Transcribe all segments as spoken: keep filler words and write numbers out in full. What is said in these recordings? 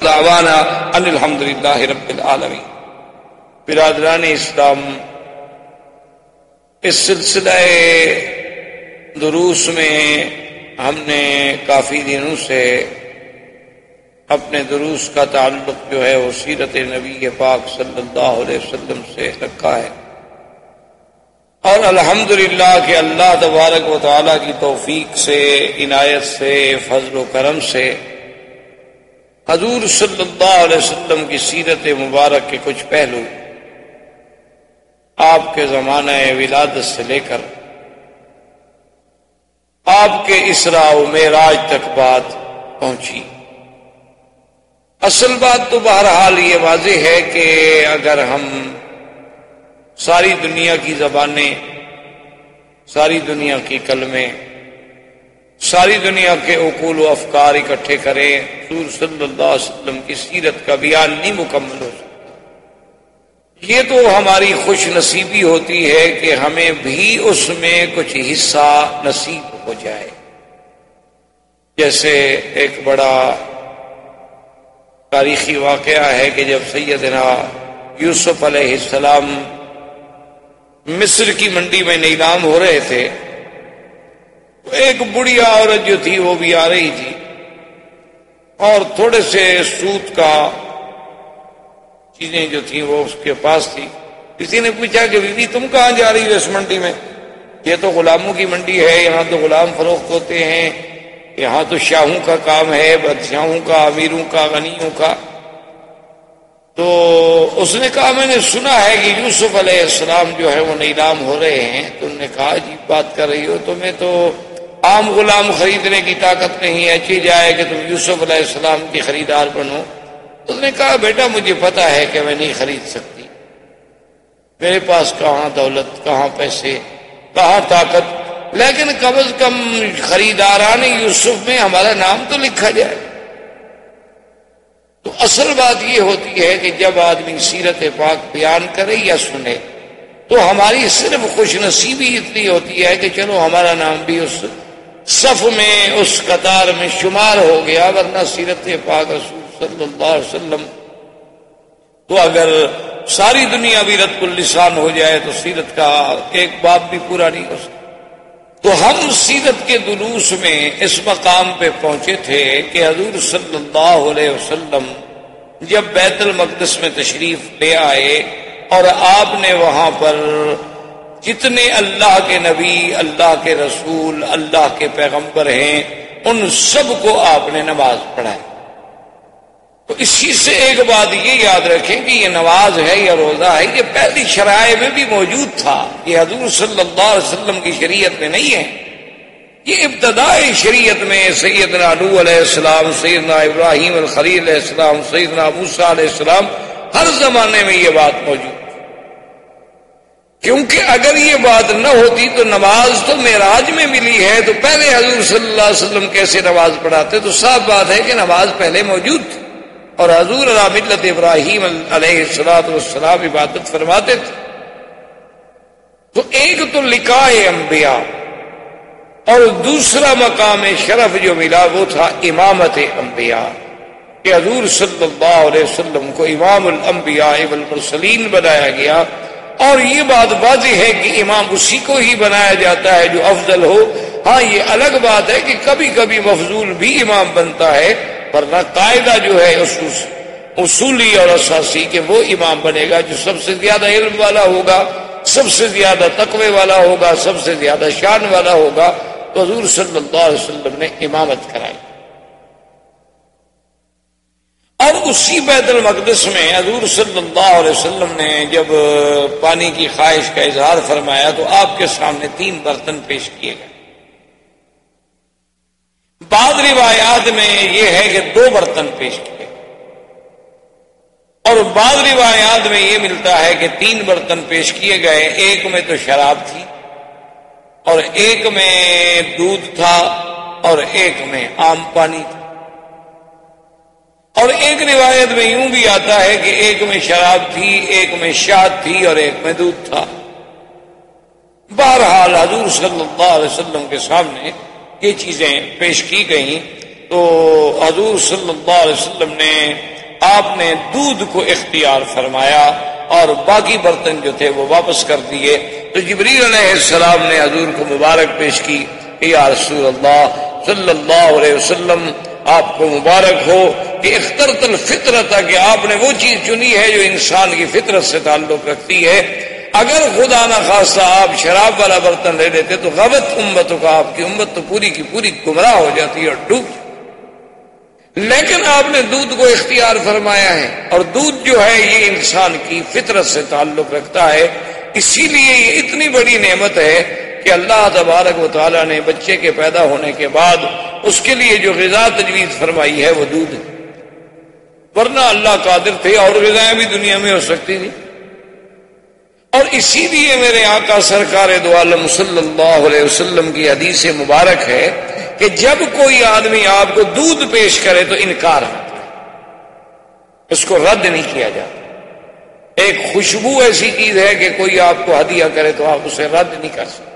دعوانا ان الحمدللہ رب العالمین۔ برادران اسلام، اس سلسلہ دروس میں ہم نے کافی دنوں سے اپنے دروس کا تعلق جو ہے وہ سیرت نبی پاک صلی اللہ علیہ وسلم سے رکھا ہے، اور الحمدللہ کہ اللہ تبارک و تعالیٰ کی توفیق سے، عنایت سے، فضل و کرم سے حضور صلی اللہ علیہ وسلم کی سیرت مبارک کے کچھ پہلو آپ کے زمانہ ولادت سے لے کر آپ کے اسراء و معراج تک بات پہنچی۔ اصل بات تو بہرحال یہ واضح ہے کہ اگر ہم ساری دنیا کی زبانیں، ساری دنیا کی کلمیں، ساری دنیا کے عقول و افکار اکٹھے کریں، حضور صلی اللہ علیہ وسلم کی سیرت کا بیان نہیں مکمل ہو سکتا۔ یہ تو ہماری خوش نصیبی ہوتی ہے کہ ہمیں بھی اس میں کچھ حصہ نصیب ہو جائے۔ جیسے ایک بڑا تاریخی واقعہ ہے کہ جب سیدنا یوسف علیہ السلام مصر کی منڈی میں نیلام ہو رہے تھے، ایک بڑھیا عورت جو تھی وہ بھی آ رہی تھی، اور تھوڑے سے سود کا چیزیں جو تھیں وہ اس کے پاس تھی۔ کسی نے پوچھا کہ بیوی تم کہاں جا رہی ہو اس منڈی میں؟ یہ تو غلاموں کی منڈی ہے، یہاں تو غلام فروخت ہوتے ہیں، یہاں تو شاہوں کا کام ہے، بادشاہوں کا، امیروں کا، غنیوں کا۔ تو اس نے کہا میں نے سنا ہے کہ یوسف علیہ السلام جو ہے وہ نیلام ہو رہے ہیں۔ تو انہوں نے کہا عجیب بات کر رہی ہو، تمہیں تو عام غلام خریدنے کی طاقت نہیں ہے، اچھی جائے کہ تم یوسف علیہ السلام کی خریدار بنو۔ اس نے کہا بیٹا مجھے پتا ہے کہ میں نہیں خرید سکتی، میرے پاس کہاں دولت، کہاں پیسے، کہاں طاقت، لیکن کم از کم خریداران یوسف میں ہمارا نام تو لکھا جائے۔ تو اصل بات یہ ہوتی ہے کہ جب آدمی سیرت پاک بیان کرے یا سنے تو ہماری صرف خوش نصیبی اتنی ہوتی ہے کہ چلو ہمارا نام بھی اس صف میں، اس قطار میں شمار ہو گیا، ورنہ سیرت پاک رسول صلی اللہ علیہ وسلم تو اگر ساری دنیا بھی رد اللسان ہو جائے تو سیرت کا ایک باب بھی پورا نہیں ہو سکتا۔ تو ہم سیرت کے دروس میں اس مقام پہ پہنچے تھے کہ حضور صلی اللہ علیہ وسلم جب بیت المقدس میں تشریف لے آئے اور آپ نے وہاں پر جتنے اللہ کے نبی، اللہ کے رسول، اللہ کے پیغمبر ہیں ان سب کو آپ نے نماز پڑھائی۔ تو اسی سے ایک بات یہ یاد رکھیں کہ یہ نماز ہے یا روزہ ہے یہ پہلی شرائع میں بھی موجود تھا، یہ حضور صلی اللہ علیہ وسلم کی شریعت میں نہیں ہے، یہ ابتدائی شریعت میں سیدنا نوح علیہ السلام، سیدنا ابراہیم الخلیل علیہ السلام، سیدنا موسیٰ علیہ السلام، ہر زمانے میں یہ بات موجود تھی۔ کیونکہ اگر یہ بات نہ ہوتی تو نماز تو معراج میں ملی ہے، تو پہلے حضور صلی اللہ علیہ وسلم کیسے نماز پڑھاتے؟ تو صاف بات ہے کہ نماز پہلے موجود تھی، اور حضور علی ملت ابراہیم علیہ الصلوۃ والسلام عبادت فرماتے تھے۔ تو ایک تو لقاء انبیاء، اور دوسرا مقام شرف جو ملا وہ تھا امامت انبیاء، کہ حضور صلی اللہ علیہ وسلم کو امام الانبیاء والمرسلین بنایا گیا۔ اور یہ بات واضح ہے کہ امام اسی کو ہی بنایا جاتا ہے جو افضل ہو۔ ہاں یہ الگ بات ہے کہ کبھی کبھی مفضول بھی امام بنتا ہے، ورنہ قاعدہ جو ہے اصولی اور اساسی کہ وہ امام بنے گا جو سب سے زیادہ علم والا ہوگا، سب سے زیادہ تقوی والا ہوگا، سب سے زیادہ شان والا ہوگا۔ تو حضور صلی اللہ علیہ وسلم نے امامت کرائی، اور اسی بیت المقدس میں حضور صلی اللہ علیہ وسلم نے جب پانی کی خواہش کا اظہار فرمایا تو آپ کے سامنے تین برتن پیش کیے گئے۔ بعض روایات میں یہ ہے کہ دو برتن پیش کیے، اور بعض روایات میں یہ ملتا ہے کہ تین برتن پیش کیے گئے۔ ایک میں تو شراب تھی، اور ایک میں دودھ تھا، اور ایک میں عام پانی تھا، اور ایک روایت میں یوں بھی آتا ہے کہ ایک میں شراب تھی، ایک میں شہد تھی، اور ایک میں دودھ تھا۔ بہرحال حضور صلی اللہ علیہ وسلم کے سامنے یہ چیزیں پیش کی گئیں، تو حضور صلی اللہ علیہ وسلم نے آپ نے دودھ کو اختیار فرمایا اور باقی برتن جو تھے وہ واپس کر دیے. تو جبریل علیہ السلام نے حضور کو مبارک پیش کی کہ یا رسول اللہ صلی اللہ علیہ وسلم آپ کو مبارک ہو کہ اخترت الفطرت، کہ آپ نے وہ چیز چنی ہے جو انسان کی فطرت سے تعلق رکھتی ہے. اگر خدا نہ خواستہ آپ شراب والا برتن لے لیتے تو غوت امتوں کا، آپ کی امت تو پوری کی پوری گمراہ ہو جاتی اور ڈوب. لیکن آپ نے دودھ کو اختیار فرمایا ہے، اور دودھ جو ہے یہ انسان کی فطرت سے تعلق رکھتا ہے. اسی لیے یہ اتنی بڑی نعمت ہے کہ اللہ تبارک و تعالیٰ نے بچے کے پیدا ہونے کے بعد اس کے لیے جو غذا تجویز فرمائی ہے وہ دودھ ہے. ورنہ اللہ قادر تھے اور غذائیں بھی دنیا میں ہو سکتی تھی. اور اسی لیے میرے آقا سرکار دو عالم صلی اللہ علیہ وسلم کی حدیث مبارک ہے کہ جب کوئی آدمی آپ کو دودھ پیش کرے تو انکار ہوتا ہے، اس کو رد نہیں کیا جاتا. ایک خوشبو ایسی چیز ہے کہ کوئی آپ کو ہدیہ کرے تو آپ اسے رد نہیں کر سکتے.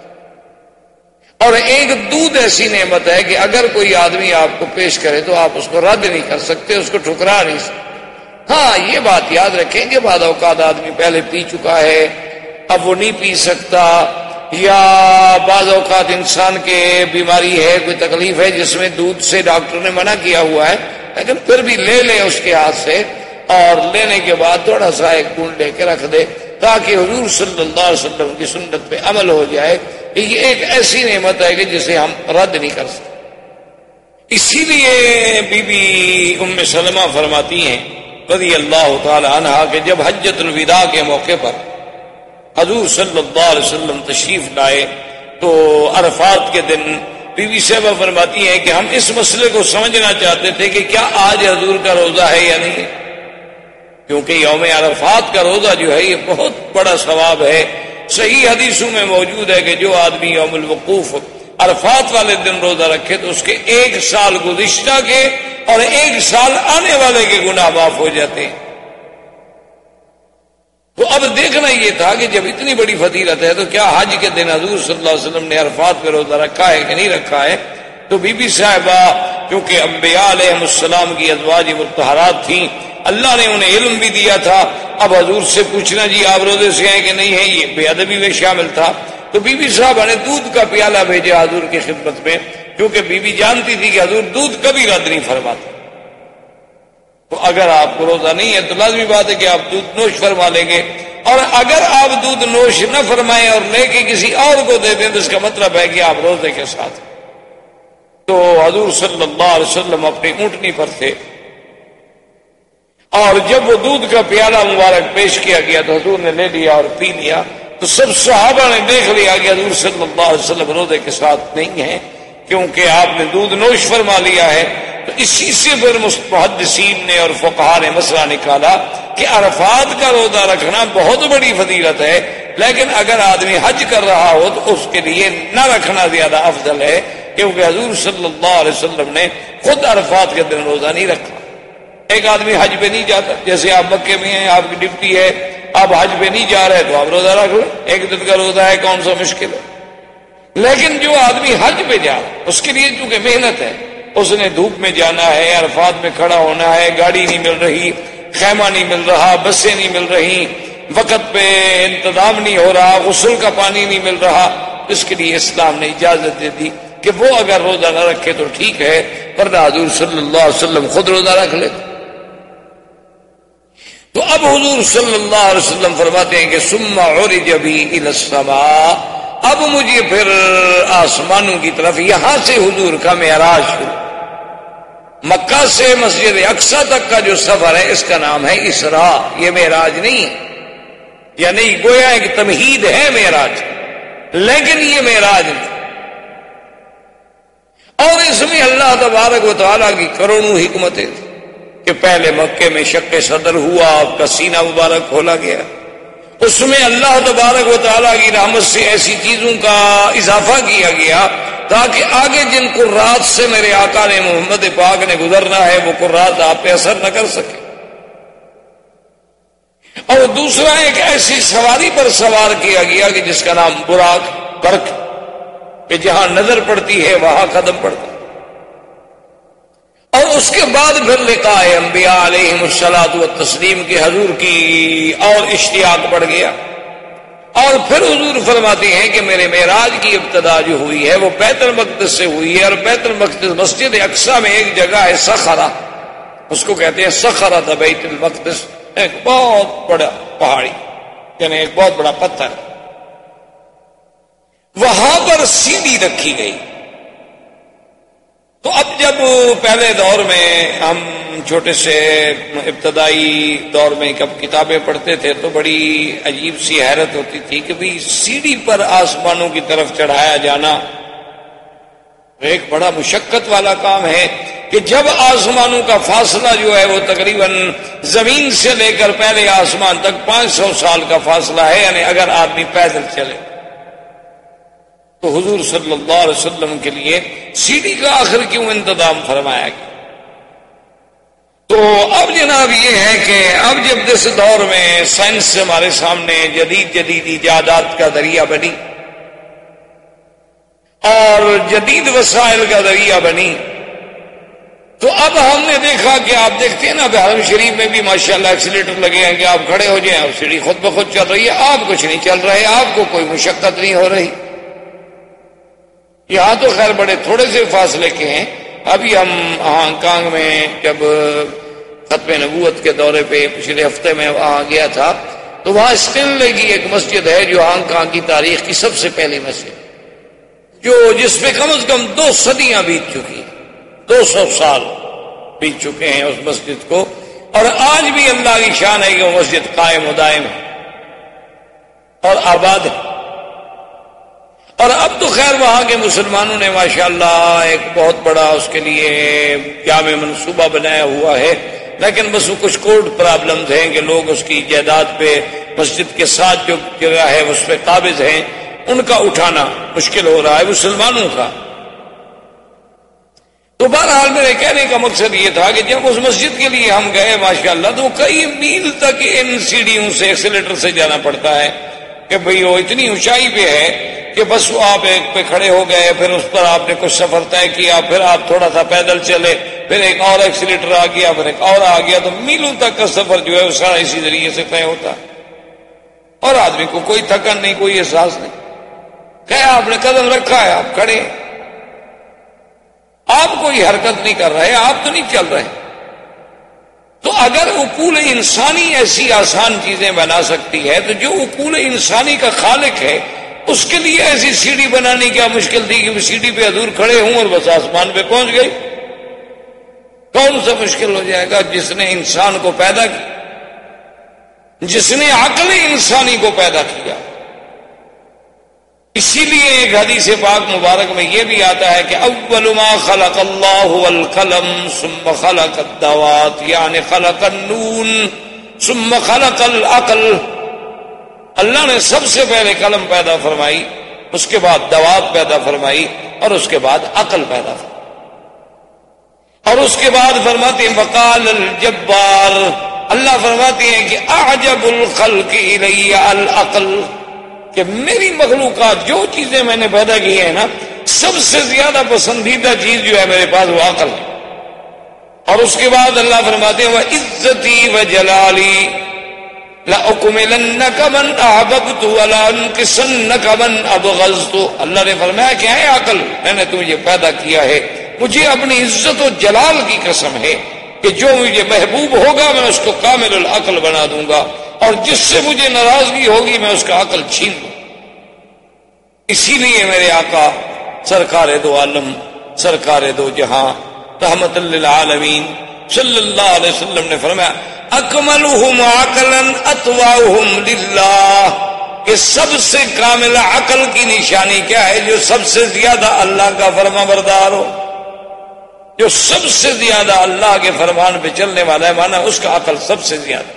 اور ایک دودھ ایسی نعمت ہے کہ اگر کوئی آدمی آپ کو پیش کرے تو آپ اس کو رد نہیں کر سکتے، اس کو ٹھکرا نہیں سکتے. ہاں یہ بات یاد رکھیں کہ بعض اوقات آدمی پہلے پی چکا ہے اب وہ نہیں پی سکتا، یا بعض اوقات انسان کے بیماری ہے، کوئی تکلیف ہے جس میں دودھ سے ڈاکٹر نے منع کیا ہوا ہے، لیکن پھر بھی لے لے اس کے ہاتھ سے، اور لینے کے بعد تھوڑا سا ایک بوند لے کے رکھ دے تاکہ حضور صلی اللہ علیہ وسلم کی سنت پہ عمل ہو جائے. یہ ایک ایسی نعمت ہے کہ جسے ہم رد نہیں کر سکتے. اسی لیے بی بی ام سلمہ فرماتی ہیں رضی اللہ تعالی عنہا کہ جب حجۃ الوداع کے موقع پر حضور صلی اللہ علیہ وسلم تشریف لائے تو عرفات کے دن بی بی صاحبہ فرماتی ہیں کہ ہم اس مسئلے کو سمجھنا چاہتے تھے کہ کیا آج حضور کا روزہ ہے یا نہیں، کیونکہ یوم عرفات کا روزہ جو ہے یہ بہت بڑا ثواب ہے. صحیح حدیثوں میں موجود ہے کہ جو آدمی یوم الوقوف عرفات والے دن روزہ رکھے تو اس کے ایک سال گزشتہ کے اور ایک سال آنے والے کے گناہ معاف ہو جاتے ہیں. تو اب دیکھنا یہ تھا کہ جب اتنی بڑی فضیلت ہے تو کیا حج کے دن حضور صلی اللہ علیہ وسلم نے عرفات پہ روزہ رکھا ہے کہ نہیں رکھا ہے. تو بی بی صاحبہ کیونکہ انبیاء علیہ السلام کی ازواج مطہرات تھیں، اللہ نے انہیں علم بھی دیا تھا. اب حضور سے پوچھنا جی آپ روزے سے ہیں کہ نہیں ہیں یہ بے ادبی میں شامل تھا. تو بی بی صاحبہ نے دودھ کا پیالہ بھیجا حضور کی خدمت میں، کیونکہ بی بی جانتی تھی کہ حضور دودھ کبھی رد نہیں فرماتے. تو اگر آپ کو روزہ نہیں ہے تو لازمی بات ہے کہ آپ دودھ نوش فرما لیں گے، اور اگر آپ دودھ نوش نہ فرمائیں اور لے کے کسی اور کو دے دیں تو اس کا مطلب ہے کہ آپ روزے کے ساتھ. تو حضور صلی اللہ علیہ وسلم اپنی اونٹنی پر تھے، اور جب وہ دودھ کا پیالہ مبارک پیش کیا گیا تو حضور نے لے لیا اور پی لیا. تو سب صحابہ نے دیکھ لیا کہ حضور صلی اللہ علیہ وسلم روزے کے ساتھ نہیں ہیں، کیونکہ آپ نے دودھ نوش فرما لیا ہے. تو اسی سے پھر محدثین نے اور فقہاء نے مسئلہ نکالا کہ عرفات کا روزہ رکھنا بہت بڑی فضیلت ہے، لیکن اگر آدمی حج کر رہا ہو تو اس کے لیے نہ رکھنا زیادہ افضل ہے، کیونکہ حضور صلی اللہ علیہ وسلم نے خود عرفات کے دن روزہ نہیں رکھا. ایک آدمی حج پہ نہیں جاتا، جیسے آپ مکے میں ہیں، آپ کی ڈپٹی ہے، آپ حج پہ نہیں جا رہے تو آپ روزہ رکھ لیں، ایک دن کا روزہ ہے، کون سا مشکل ہے. لیکن جو آدمی حج پہ جا اس کے لیے چونکہ محنت ہے، اس نے دھوپ میں جانا ہے، عرفات میں کھڑا ہونا ہے، گاڑی نہیں مل رہی، خیمہ نہیں مل رہا، بسیں نہیں مل رہی، وقت پہ انتظام نہیں ہو رہا، غسل کا پانی نہیں مل رہا، اس کے لیے اسلام نے اجازت دے دی کہ وہ اگر روزہ نہ رکھے تو ٹھیک ہے، ورنہ حضور صلی اللہ علیہ وسلم خود روزہ رکھ لے. تو اب حضور صلی اللہ علیہ وسلم فرماتے ہیں کہ ثم عرج بی الی السماء، اب مجھے پھر آسمانوں کی طرف، یہاں سے حضور کا معراج شروع. مکہ سے مسجد اقصی تک کا جو سفر ہے اس کا نام ہے اسراء، یہ معراج نہیں ہے، یا نہیں گویا ایک تمہید ہے معراج، لیکن یہ معراج نہیں. اور اس میں اللہ تبارک و تعالیٰ کی کروڑوں حکمتیں تھیں کہ پہلے مکے میں شق صدر ہوا، آپ کا سینہ مبارک کھولا گیا، اس میں اللہ تبارک و تعالیٰ کی رحمت سے ایسی چیزوں کا اضافہ کیا گیا تاکہ آگے جن قرات سے میرے آقا نے محمد پاک نے گزرنا ہے وہ قرات آپ پہ اثر نہ کر سکے. اور دوسرا ایک ایسی سواری پر سوار کیا گیا کہ جس کا نام براق برق، کہ جہاں نظر پڑتی ہے وہاں قدم پڑتا. اور اس کے بعد پھر لقاء انبیاء علیہم الصلاۃ والتسلیم کی حضور کی اور اشتیاق بڑھ گیا. اور پھر حضور فرماتے ہیں کہ میرے معراج کی ابتدا جو ہوئی ہے وہ بیت المقدس سے ہوئی ہے، اور بیت المقدس مسجد اقصی میں ایک جگہ ہے صخرہ، اس کو کہتے ہیں صخرۃ بیت المقدس، ایک بہت بڑا پہاڑی یعنی ایک بہت بڑا پتھر، وہاں پر سیڑھی رکھی گئی. تو اب جب پہلے دور میں ہم چھوٹے سے ابتدائی دور میں کب کتابیں پڑھتے تھے تو بڑی عجیب سی حیرت ہوتی تھی کہ بھی سیڑھی پر آسمانوں کی طرف چڑھایا جانا ایک بڑا مشقت والا کام ہے کہ جب آسمانوں کا فاصلہ جو ہے وہ تقریباً زمین سے لے کر پہلے آسمان تک پانچ سو سال کا فاصلہ ہے، یعنی اگر آدمی پیدل چلے تو حضور صلی اللہ علیہ وسلم کے لیے سیڑھی کا آخر کیوں انتظام فرمایا گیا؟ تو اب جناب یہ ہے کہ اب جب جس دور میں سائنس ہمارے سامنے جدید جدید ایجادات کا ذریعہ بنی اور جدید وسائل کا ذریعہ بنی، تو اب ہم نے دیکھا کہ آپ دیکھتے ہیں نا حرم شریف میں بھی ماشاءاللہ ایکسیلیٹر لگے ہیں کہ آپ کھڑے ہو جائیں اور سیڑھی خود بخود چل رہی ہے، آپ کچھ نہیں چل رہے، آپ کو کوئی مشقت نہیں ہو رہی. یہاں تو خیر بڑے تھوڑے سے فاصلے کے ہیں. ابھی ہم ہانگ کانگ میں جب ختم نبوت کے دورے پہ پچھلے ہفتے میں وہاں گیا تھا تو وہاں اسٹینلے کی ایک مسجد ہے جو ہانگ کانگ کی تاریخ کی سب سے پہلی مسجد، جو جس پہ کم از کم دو صدیاں بیت چکی ہیں، دو سو سال بیت چکے ہیں اس مسجد کو، اور آج بھی اللہ کی شان ہے کہ وہ مسجد قائم و دائم ہے اور آباد ہے. اور اب تو خیر وہاں کے مسلمانوں نے ماشاءاللہ ایک بہت بڑا اس کے لیے جامع منصوبہ بنایا ہوا ہے، لیکن بس وہ کچھ کورٹ پرابلمز ہیں کہ لوگ اس کی جائیداد پہ مسجد کے ساتھ جو جگہ ہے اس پہ قابض ہیں، ان کا اٹھانا مشکل ہو رہا ہے مسلمانوں کا. تو بہرحال میرے کہنے کا مقصد یہ تھا کہ جب اس مسجد کے لیے ہم گئے ماشاءاللہ تو کئی میل تک ان سیڑھیوں سے ایکسیلیٹر سے جانا پڑتا ہے کہ بھئی وہ اتنی اونچائی پہ ہے کہ بس وہ آپ ایک پہ کھڑے ہو گئے، پھر اس پر آپ نے کچھ سفر طے کیا، پھر آپ تھوڑا سا پیدل چلے، پھر ایک اور ایکسیلیٹر آ گیا، پھر ایک اور آ گیا، تو میلوں تک کا سفر جو ہے وہ سارا اسی ذریعے سے طے ہوتا ہے اور آدمی کو کوئی تھکن نہیں، کوئی احساس نہیں. کہ آپ نے قدم رکھا ہے، آپ کھڑے، آپ کوئی حرکت نہیں کر رہے، آپ تو نہیں چل رہے. تو اگر عقول انسانی ایسی آسان چیزیں بنا سکتی ہے تو جو عقول انسانی کا خالق ہے اس کے لیے ایسی سیڑھی بنانے کیا مشکل تھی کہ وہ سیڑھی پہ حضور کھڑے ہوں اور بس آسمان پہ پہنچ گئی؟ کون سا مشکل ہو جائے گا؟ جس نے انسان کو پیدا کیا، جس نے عقل انسانی کو پیدا کیا. اسی لیے ایک حدیث پاک مبارک میں یہ بھی آتا ہے کہ اول ما خلق اللہ القلم ثم خلق الدوات، یعنی خلق النون ثم خلق العقل. اللہ نے سب سے پہلے قلم پیدا فرمائی، اس کے بعد دوات پیدا فرمائی، اور اس کے بعد عقل پیدا فرمائی. اور اس کے بعد فرماتے ہیں وقال الجبار، اللہ فرماتے ہیں کہ اعجب الخلق الی العقل، کہ میری مخلوقات جو چیزیں میں نے پیدا کی ہیں نا سب سے زیادہ پسندیدہ چیز جو ہے میرے پاس وہ عقل ہے. اور اس کے بعد اللہ فرماتے ہیں وعزتی وجلالی لأکملنک من احببت ولانکسنک من ابغضت. اللہ نے فرمایا کہ اے عقل، میں نے تمہیں پیدا کیا ہے، مجھے اپنی عزت و جلال کی قسم ہے کہ جو مجھے محبوب ہوگا میں اس کو کامل العقل بنا دوں گا، اور جس سے مجھے ناراضگی ہوگی میں اس کا عقل چھین دوں. اسی لیے میرے آقا سرکار دو عالم، سرکار دو جہاں، رحمت للعالمین صلی اللہ علیہ وسلم نے فرمایا اکملہم عقلا اتواہم للہ، کہ سب سے کامل عقل کی نشانی کیا ہے؟ جو سب سے زیادہ اللہ کا فرما بردار ہو، جو سب سے زیادہ اللہ کے فرمان پہ چلنے والا ہے، مانا اس کا عقل سب سے زیادہ.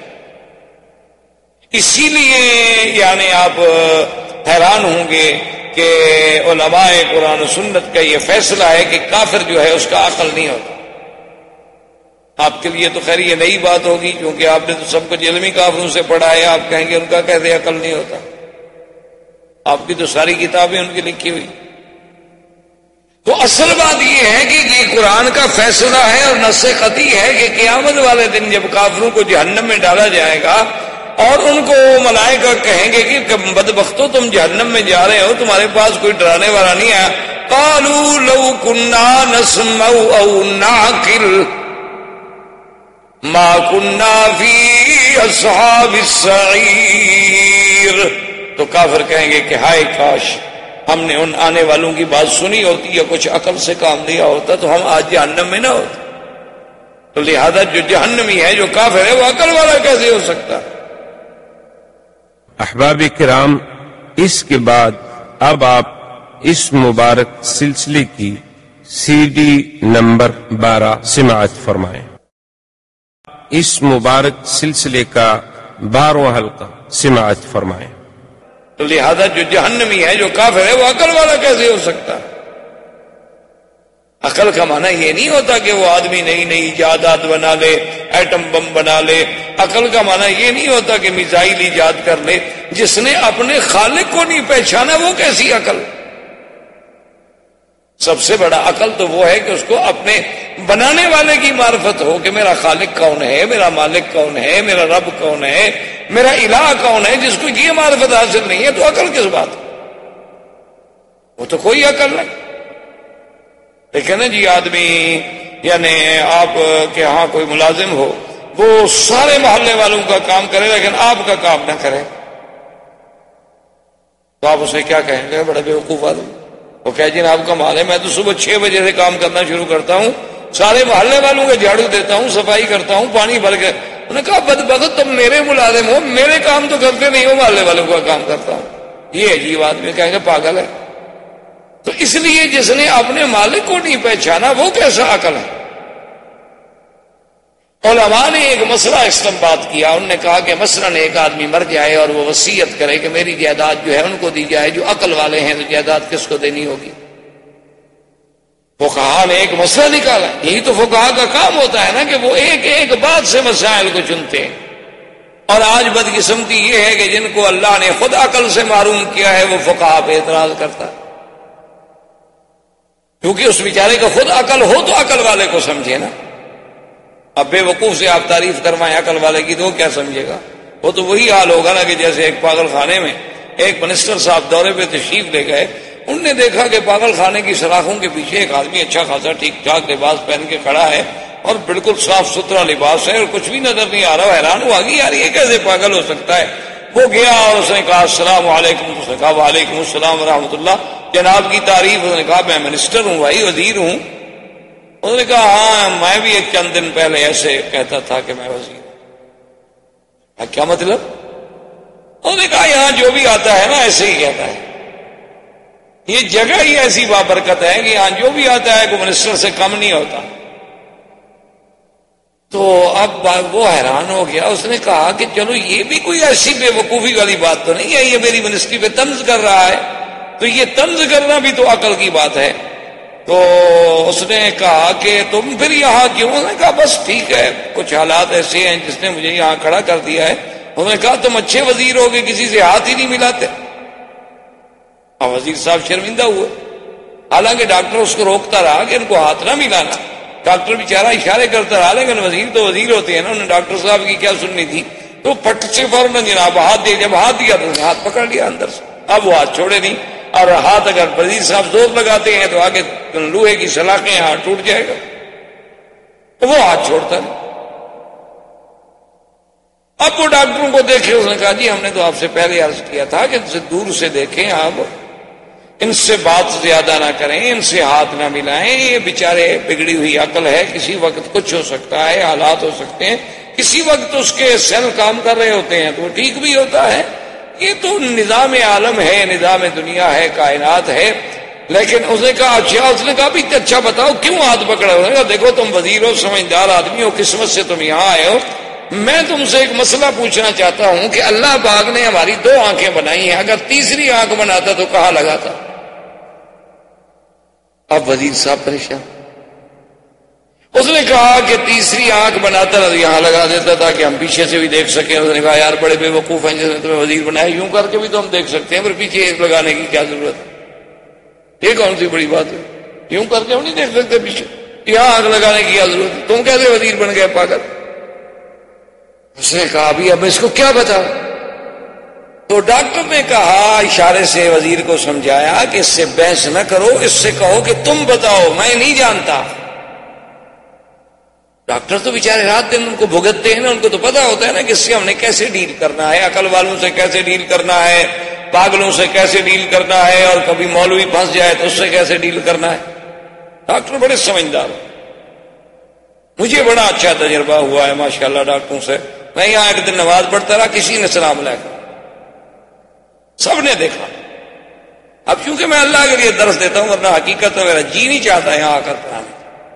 اسی لیے یعنی آپ حیران ہوں گے کہ علماء قرآن و سنت کا یہ فیصلہ ہے کہ کافر جو ہے اس کا عقل نہیں ہوتا. آپ کے لیے تو خیر یہ نئی بات ہوگی کیونکہ آپ نے تو سب کچھ علمی کافروں سے پڑھا ہے، آپ کہیں گے ان کا کیسے عقل نہیں ہوتا؟ آپ کی تو ساری کتابیں ان کی لکھی ہوئی. تو اصل بات یہ ہے کہ یہ قرآن کا فیصلہ ہے اور نص قطعی ہے کہ قیامت والے دن جب کافروں کو جہنم میں ڈالا جائے گا اور ان کو ملائکہ کہیں گے کہ بدبختو تم جہنم میں جا رہے ہو، تمہارے پاس کوئی ڈرانے والا نہیں ہے، قالوا لو كنا نسمع او نعقل ما كنا في اصحاب السعير، تو کافر کہیں گے کہ ہائے کاش ہم نے ان آنے والوں کی بات سنی ہوتی یا کچھ عقل سے کام لیا ہوتا تو ہم آج جہنم میں نہ ہوتے۔ تو لہذا جو جہنمی ہے، جو کافر ہے، وہ عقل والا کیسے ہو سکتا؟ احباب کرام، اس کے بعد اب آپ اس مبارک سلسلے کی سی ڈی نمبر بارہ سماعت فرمائیں۔ اس مبارک سلسلے کا بارہواں حلقہ سماعت فرمائیں۔ تو لہذا جو جہنمی ہے، جو کافر ہے، وہ عقل والا کیسے ہو سکتا؟ عقل کا معنی یہ نہیں ہوتا کہ وہ آدمی نئی نئی ایجادات بنا لے، ایٹم بم بنا لے۔ عقل کا معنی یہ نہیں ہوتا کہ میزائل ایجاد کر لے۔ جس نے اپنے خالق کو نہیں پہچانا وہ کیسی عقل؟ سب سے بڑا عقل تو وہ ہے کہ اس کو اپنے بنانے والے کی معرفت ہو کہ میرا خالق کون ہے، میرا مالک کون ہے، میرا رب کون ہے، میرا الہ کون ہے۔ جس کو یہ معرفت حاصل نہیں ہے تو عقل کس بات؟ وہ تو کوئی عقل نہیں۔ لیکن نا جی آدمی، یعنی آپ کے ہاں کوئی ملازم ہو، وہ سارے محلے والوں کا کام کرے لیکن آپ کا کام نہ کرے، تو آپ اسے کیا کہیں گے؟ بڑا بیوقوف آدمی۔ وہ کہ جناب کا مال ہے، میں تو صبح چھ بجے سے کام کرنا شروع کرتا ہوں، سارے محلے والوں کا جھاڑو دیتا ہوں، صفائی کرتا ہوں، پانی بھر کے۔ انہوں نے کہا بدبخت تم میرے ملازم ہو، میرے کام تو کرتے نہیں ہو، محلے والوں کا کام کرتا ہوں۔ یہ عجیب آدمی، کہیں گے پاگل ہے۔ تو اس لیے جس نے اپنے مالک کو نہیں پہچانا وہ کیسا عقل ہے؟ علماء نے ایک مسئلہ استنباط کیا، انہوں نے کہا کہ مثلاً ایک آدمی مر جائے اور وہ وصیت کرے کہ میری جائیداد جو ہے ان کو دی جائے، جو عقل والے ہیں تو جائیداد کس کو دینی ہوگی؟ فقہاء نے ایک مسئلہ نکالا۔ یہی تو فقہاء کا کام ہوتا ہے نا کہ وہ ایک ایک بات سے مسائل کو چنتے ہیں۔ اور آج بدقسمتی یہ ہے کہ جن کو اللہ نے خود عقل سے محروم کیا ہے وہ فقہاء پہ اعتراض کرتا ہے، کیونکہ اس بیچارے کا خود عقل ہو تو عقل والے کو سمجھے نا۔ اب بے وقوف سے آپ تعریف کروائیں عقل والے کی تو وہ کیا سمجھے گا؟ وہ تو وہی حال ہوگا نا کہ جیسے ایک پاگل خانے میں ایک منسٹر صاحب دورے پہ تشریف لے گئے، انہوں نے دیکھا کہ پاگل خانے کی سلاخوں کے پیچھے ایک آدمی اچھا خاصا ٹھیک ٹھاک لباس پہن کے کھڑا ہے اور بالکل صاف ستھرا لباس ہے اور کچھ بھی نظر نہیں آ رہا۔ حیران ہوا کہ یار یہ کیسے پاگل ہو سکتا ہے؟ وہ گیا اور اس نے کہا السلام علیکم، اس نے کہا وعلیکم السلام ورحمۃ اللہ، جناب کی تعریف۔ اس نے کہا میں منسٹر ہوں بھائی، وزیر ہوں۔ انہوں نے کہا ہاں میں بھی ایک چند دن پہلے ایسے کہتا تھا کہ میں وزیر ہوں۔ کیا مطلب؟ انہوں نے کہا یہاں جو بھی آتا ہے نا ایسے ہی کہتا ہے، یہ جگہ ہی ایسی بابرکت ہے کہ یہاں جو بھی آتا ہے کوئی منسٹر سے کم نہیں ہوتا۔ تو اب وہ حیران ہو گیا، اس نے کہا کہ چلو یہ بھی کوئی ایسی بے وقوفی والی بات تو نہیں ہے، یہ میری منسٹری پہ طنز کر رہا ہے، تو یہ طنز کرنا بھی تو عقل کی بات ہے۔ تو اس نے کہا کہ تم پھر یہاں کیوں؟ انہوں نے کہا بس ٹھیک ہے، کچھ حالات ایسے ہیں جس نے مجھے یہاں کھڑا کر دیا ہے۔ انہوں نے کہا تم اچھے وزیر ہو گے، کسی سے ہاتھ ہی نہیں ملاتے۔ اور وزیر صاحب شرمندہ ہوئے، حالانکہ ڈاکٹر اس کو روکتا رہا کہ ان کو ہاتھ نہ ملانا۔ ڈاکٹر بیچارہ اشارے کرتا رہا، لیکن وزیر تو وزیر ہوتے ہیں نا، انہوں نے ڈاکٹر صاحب کی کیا سننی تھی، تو پٹ سے فوراً جناب ہاتھ دیا۔ جب ہاتھ دیا تو انہوں نے ہاتھ پکڑ لیا اندر سے، اب وہ ہاتھ چھوڑے نہیں، اور ہاتھ اگر وزیر صاحب زور لگاتے ہیں تو آگے لوہے کی سلاخیں ہاتھ ٹوٹ جائے گا، تو وہ ہاتھ چھوڑتا نہیں۔ اب وہ ڈاکٹروں کو دیکھے، اس نے کہا جی ہم نے تو آپ سے پہلے عرض کیا تھا کہ ان سے دور سے دیکھیں، آپ ان سے بات زیادہ نہ کریں، ان سے ہاتھ نہ ملائیں، یہ بیچارے بگڑی ہوئی عقل ہے، کسی وقت کچھ ہو سکتا ہے، حالات ہو سکتے ہیں، کسی وقت اس کے سیل کام کر رہے ہوتے ہیں تو وہ ٹھیک بھی ہوتا ہے۔ یہ تو نظام عالم ہے، نظام دنیا ہے، کائنات ہے۔ لیکن اس نے کہا اچھا، اس نے کہا بھی اچھا بتاؤ کیوں ہاتھ پکڑے ہوئے؟ کہا دیکھو تم وزیر ہو، سمجھدار آدمی ہو، قسمت سے تم یہاں آئے ہو، میں تم سے ایک مسئلہ پوچھنا چاہتا ہوں کہ اللہ پاک نے ہماری دو آنکھیں بنائی ہیں، اگر تیسری آنکھ بناتا تو کہاں لگاتا؟ اب وزیر صاحب پریشان، اس نے کہا کہ تیسری آنکھ بناتا نہ تو یہاں لگا دیتا تاکہ ہم پیچھے سے بھی دیکھ سکیں۔ اس نے کہا یار بڑے بے وقوف ہیں، جس نے تمہیں وزیر بنایا، یوں کر کے بھی تو ہم دیکھ سکتے ہیں، پھر پیچھے ایک لگانے کی کیا ضرورت ہے؟ یہ کون سی بڑی بات ہے؟ یوں کر کے ہم نہیں دیکھ سکتے پیچھے، یہاں آگ لگانے کی کیا ضرورت ہے؟ تم کیسے وزیر بن گئے پاگل؟ اس نے کہا ابھی اب اس کو کیا بتاؤ؟ تو ڈاکٹر نے کہا، اشارے سے وزیر کو سمجھایا کہ اس سے بحث نہ کرو، اس سے کہو کہ تم بتاؤ، میں نہیں جانتا۔ ڈاکٹر تو بیچارے رات دن ان کو بھگتتے ہیں نا، ان کو تو پتا ہوتا ہے نا کہ اس سے ہم نے کیسے ڈیل کرنا ہے، عقل والوں سے کیسے ڈیل کرنا ہے، پاگلوں سے کیسے ڈیل کرنا ہے، اور کبھی مولوی پھنس جائے تو اس سے کیسے ڈیل کرنا ہے۔ ڈاکٹر بڑے سمجھدار ہو، مجھے بڑا اچھا تجربہ ہوا ہے ماشاءاللہ ڈاکٹروں سے۔ میں یہاں ایک دن نماز پڑھتا رہا، کسی نے سلام علیکم، سب نے دیکھا۔ اب چونکہ میں اللہ کے لیے درس دیتا ہوں، ورنہ حقیقت میں میرا جی نہیں چاہتا یہاں آ کر پڑھانے۔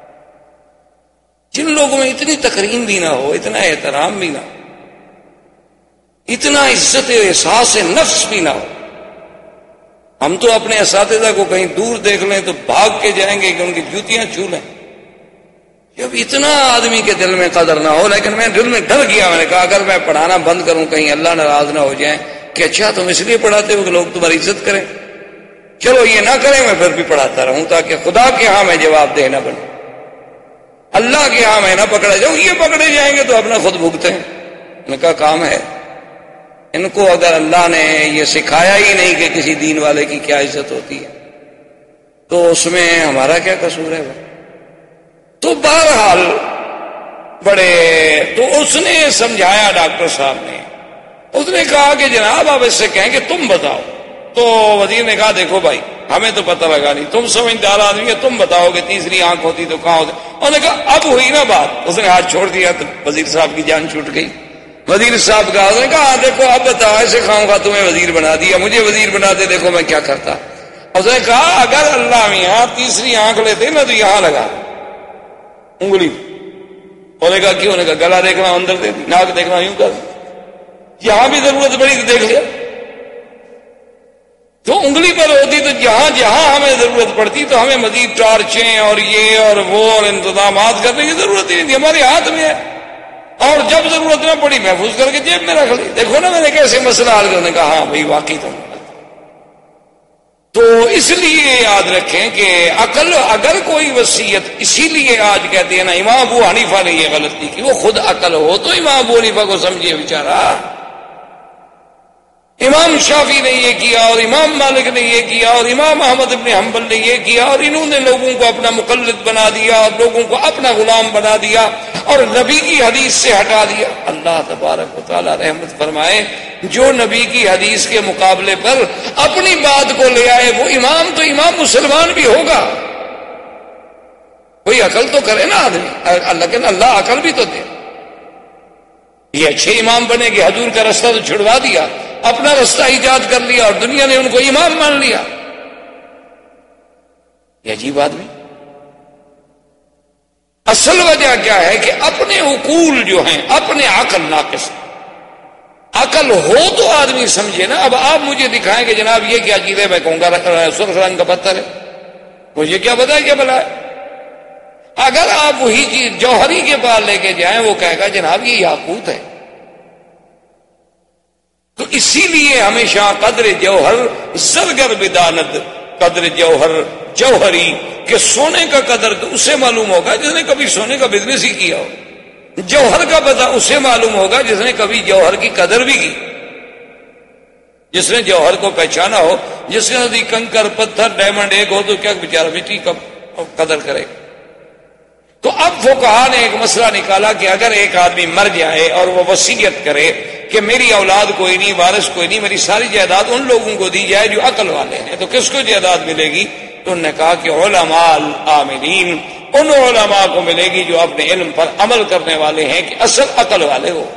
جن لوگوں میں اتنی تکریم بھی نہ ہو، اتنا احترام بھی نہ ہو، اتنا عزت احساس نفس بھی نہ ہو، ہم تو اپنے اساتذہ کو کہیں دور دیکھ لیں تو بھاگ کے جائیں گے کہ ان کی جوتیاں چھو لیں۔ جب اتنا آدمی کے دل میں قدر نہ ہو، لیکن میں دل میں ڈر گیا، میں نے کہا اگر میں پڑھانا بند کروں کہیں اللہ ناراض نہ ہو جائیں کہ اچھا تم اس لیے پڑھاتے ہو کہ لوگ تمہاری عزت کریں، چلو یہ نہ کریں، میں پھر بھی پڑھاتا رہوں تاکہ خدا کے ہاں میں جواب دہ نہ بنوں، اللہ کے ہاں میں نہ پکڑا جاؤں۔ یہ پکڑے جائیں گے تو اپنا خود بھگتے ہیں۔ ان کا کام ہے، ان کو اگر اللہ نے یہ سکھایا ہی نہیں کہ کسی دین والے کی کیا عزت ہوتی ہے تو اس میں ہمارا کیا قصور ہے؟ تو بہرحال بڑے تو اس نے سمجھایا ڈاکٹر صاحب نے، اس نے کہا کہ جناب آپ اس سے کہیں کہ تم بتاؤ۔ تو وزیر نے کہا دیکھو بھائی ہمیں تو پتہ لگا نہیں، تم سمجھدار آدمی ہے، تم بتاؤ کہ تیسری آنکھ ہوتی تو کہاں ہوتی؟ انہوں نے کہا اب ہوئی نا بات، اس نے ہاتھ چھوڑ دیا تو وزیر صاحب کی جان چھوٹ گئی۔ وزیر صاحب کہا، اس نے کہا دیکھو اب بتاؤ، ایسے کھاؤں گا تمہیں وزیر بنا دیا، مجھے وزیر بنا دے، دیکھو میں کیا کرتا۔ اس نے کہا اگر اللہ میاں تیسری آنکھ لیتے نا تو یہاں لگا انگلی۔ انہوں نے کہا کیوں؟ انہوں نے کہا گلا دیکھنا اندر دے دی، ناک دیکھنا یوں کر، یہاں بھی ضرورت پڑی تو دیکھ لیا۔ تو انگلی پر ہوتی تو جہاں جہاں ہمیں ضرورت پڑتی تو ہمیں مزید ٹارچیں اور یہ اور وہ اور انتظامات کرنے کی ضرورت ہی نہیں تھی، ہمارے ہاتھ میں ہے، اور جب ضرورت نہ پڑی محفوظ کر کے جیب میں رکھ لی۔ دیکھو نا میں نے کیسے مسئلہ حل کر، نے کہا ہاں بھائی واقعی تم۔ تو اس لیے یاد رکھیں کہ عقل اگر کوئی وصیت، اسی لیے آج کہتے ہیں نا امام ابو حنیفہ نے یہ غلطی کی، وہ خود عقل ہو تو امام ابو حنیفہ کو سمجھے بیچارہ، امام شافعی نے یہ کیا اور امام مالک نے یہ کیا اور امام احمد بن حنبل نے یہ کیا، اور انہوں نے لوگوں کو اپنا مقلد بنا دیا اور لوگوں کو اپنا غلام بنا دیا اور نبی کی حدیث سے ہٹا دیا۔ اللہ تبارک و تعالی رحمت فرمائے، جو نبی کی حدیث کے مقابلے پر اپنی بات کو لے آئے وہ امام تو امام مسلمان بھی ہوگا، کوئی عقل تو کرے نا آدمی، لیکن اللہ عقل بھی تو دے۔ یہ اچھے امام بنے کہ حضور کا رستہ تو چھڑوا دیا، اپنا رستہ ایجاد کر لیا اور دنیا نے ان کو امام مان لیا۔ یہ عجیب آدمی۔ اصل وجہ کیا ہے کہ اپنے عقول جو ہیں، اپنے عقل ناقص، عقل ہو تو آدمی سمجھے نا۔ اب آپ مجھے دکھائیں کہ جناب یہ کیا چیز ہے، میں کہوں گا سرخ رنگ کا پتھر ہے، مجھے کیا پتا ہے کیا بلا ہے۔ اگر آپ وہی چیز جوہری کے پاس لے کے جائیں، وہ کہے گا جناب یہ یاقوت ہے۔ تو اسی لیے ہمیشہ قدر جوہر زرگر بدانت، قدر جوہر جوہری، کہ سونے کا قدر تو اسے معلوم ہوگا جس نے کبھی سونے کا بزنس ہی کیا ہو، جوہر کا پتہ اسے معلوم ہوگا جس نے کبھی جوہر کی قدر بھی کی، جس نے جوہر کو پہچانا ہو، جس نے نزدیک کنکر پتھر ڈائمنڈ ایک ہو تو کیا بیچارہ مٹی کا قدر کرے گا۔ تو اب فقہا نے ایک مسئلہ نکالا کہ اگر ایک آدمی مر جائے اور وہ وصیت کرے کہ میری اولاد کوئی نہیں، وارث کوئی نہیں، میری ساری جائیداد ان لوگوں کو دی جائے جو عقل والے ہیں، تو کس کو جائیداد ملے گی؟ تو انہوں نے کہا کہ علماء العاملین، ان علماء کو ملے گی جو اپنے علم پر عمل کرنے والے ہیں، کہ اصل عقل والے ہو۔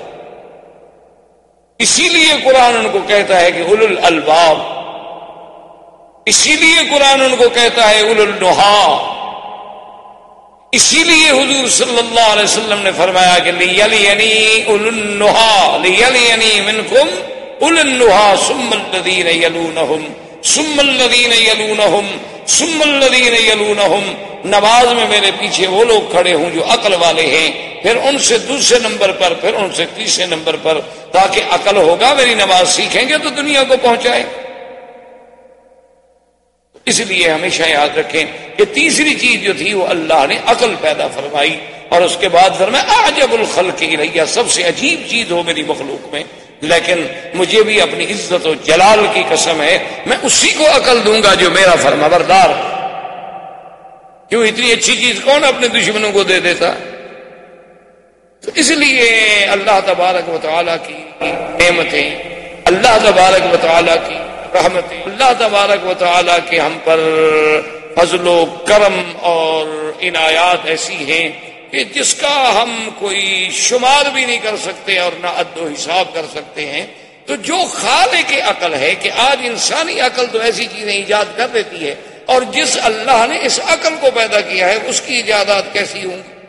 اسی لیے قرآن ان کو کہتا ہے کہ اولو الالباب، اسی لیے قرآن ان کو کہتا ہے اولو النہا، اسی لیے حضور صلی اللہ علیہ وسلم نے فرمایا کہ لیلینی اولو النہا لیلینی منکم اولو النہا ثم الذین یلونہم ثم الذین یلونہم ثم الذین یلونہم، نماز میں میرے پیچھے وہ لوگ کھڑے ہوں جو عقل والے ہیں، پھر ان سے دوسرے نمبر پر، پھر ان سے تیسرے نمبر پر، تاکہ عقل ہوگا میری نماز سیکھیں گے تو دنیا کو پہنچائیں۔ اس لیے ہمیشہ یاد رکھیں کہ تیسری چیز جو تھی وہ اللہ نے عقل پیدا فرمائی، اور اس کے بعد فرمایا اعجب الخلق الیہ، سب سے عجیب چیز ہو میری مخلوق میں، لیکن مجھے بھی اپنی عزت و جلال کی قسم ہے میں اسی کو عقل دوں گا جو میرا فرمانبردار۔ کیوں اتنی اچھی چیز کون اپنے دشمنوں کو دے دیتا؟ تو اس لیے اللہ تبارک و تعالیٰ کی نعمتیں، اللہ تبارک و تعالیٰ کی رحمتیں، اللہ تبارک و تعالیٰ کے ہم پر فضل و کرم اور عنایات ایسی ہیں کہ جس کا ہم کوئی شمار بھی نہیں کر سکتے اور نہ عد و حساب کر سکتے ہیں۔ تو جو خالق عقل ہے کہ آج انسانی عقل تو ایسی چیزیں ایجاد کر دیتی ہے، اور جس اللہ نے اس عقل کو پیدا کیا ہے اس کی ایجادات کیسی ہوں گی؟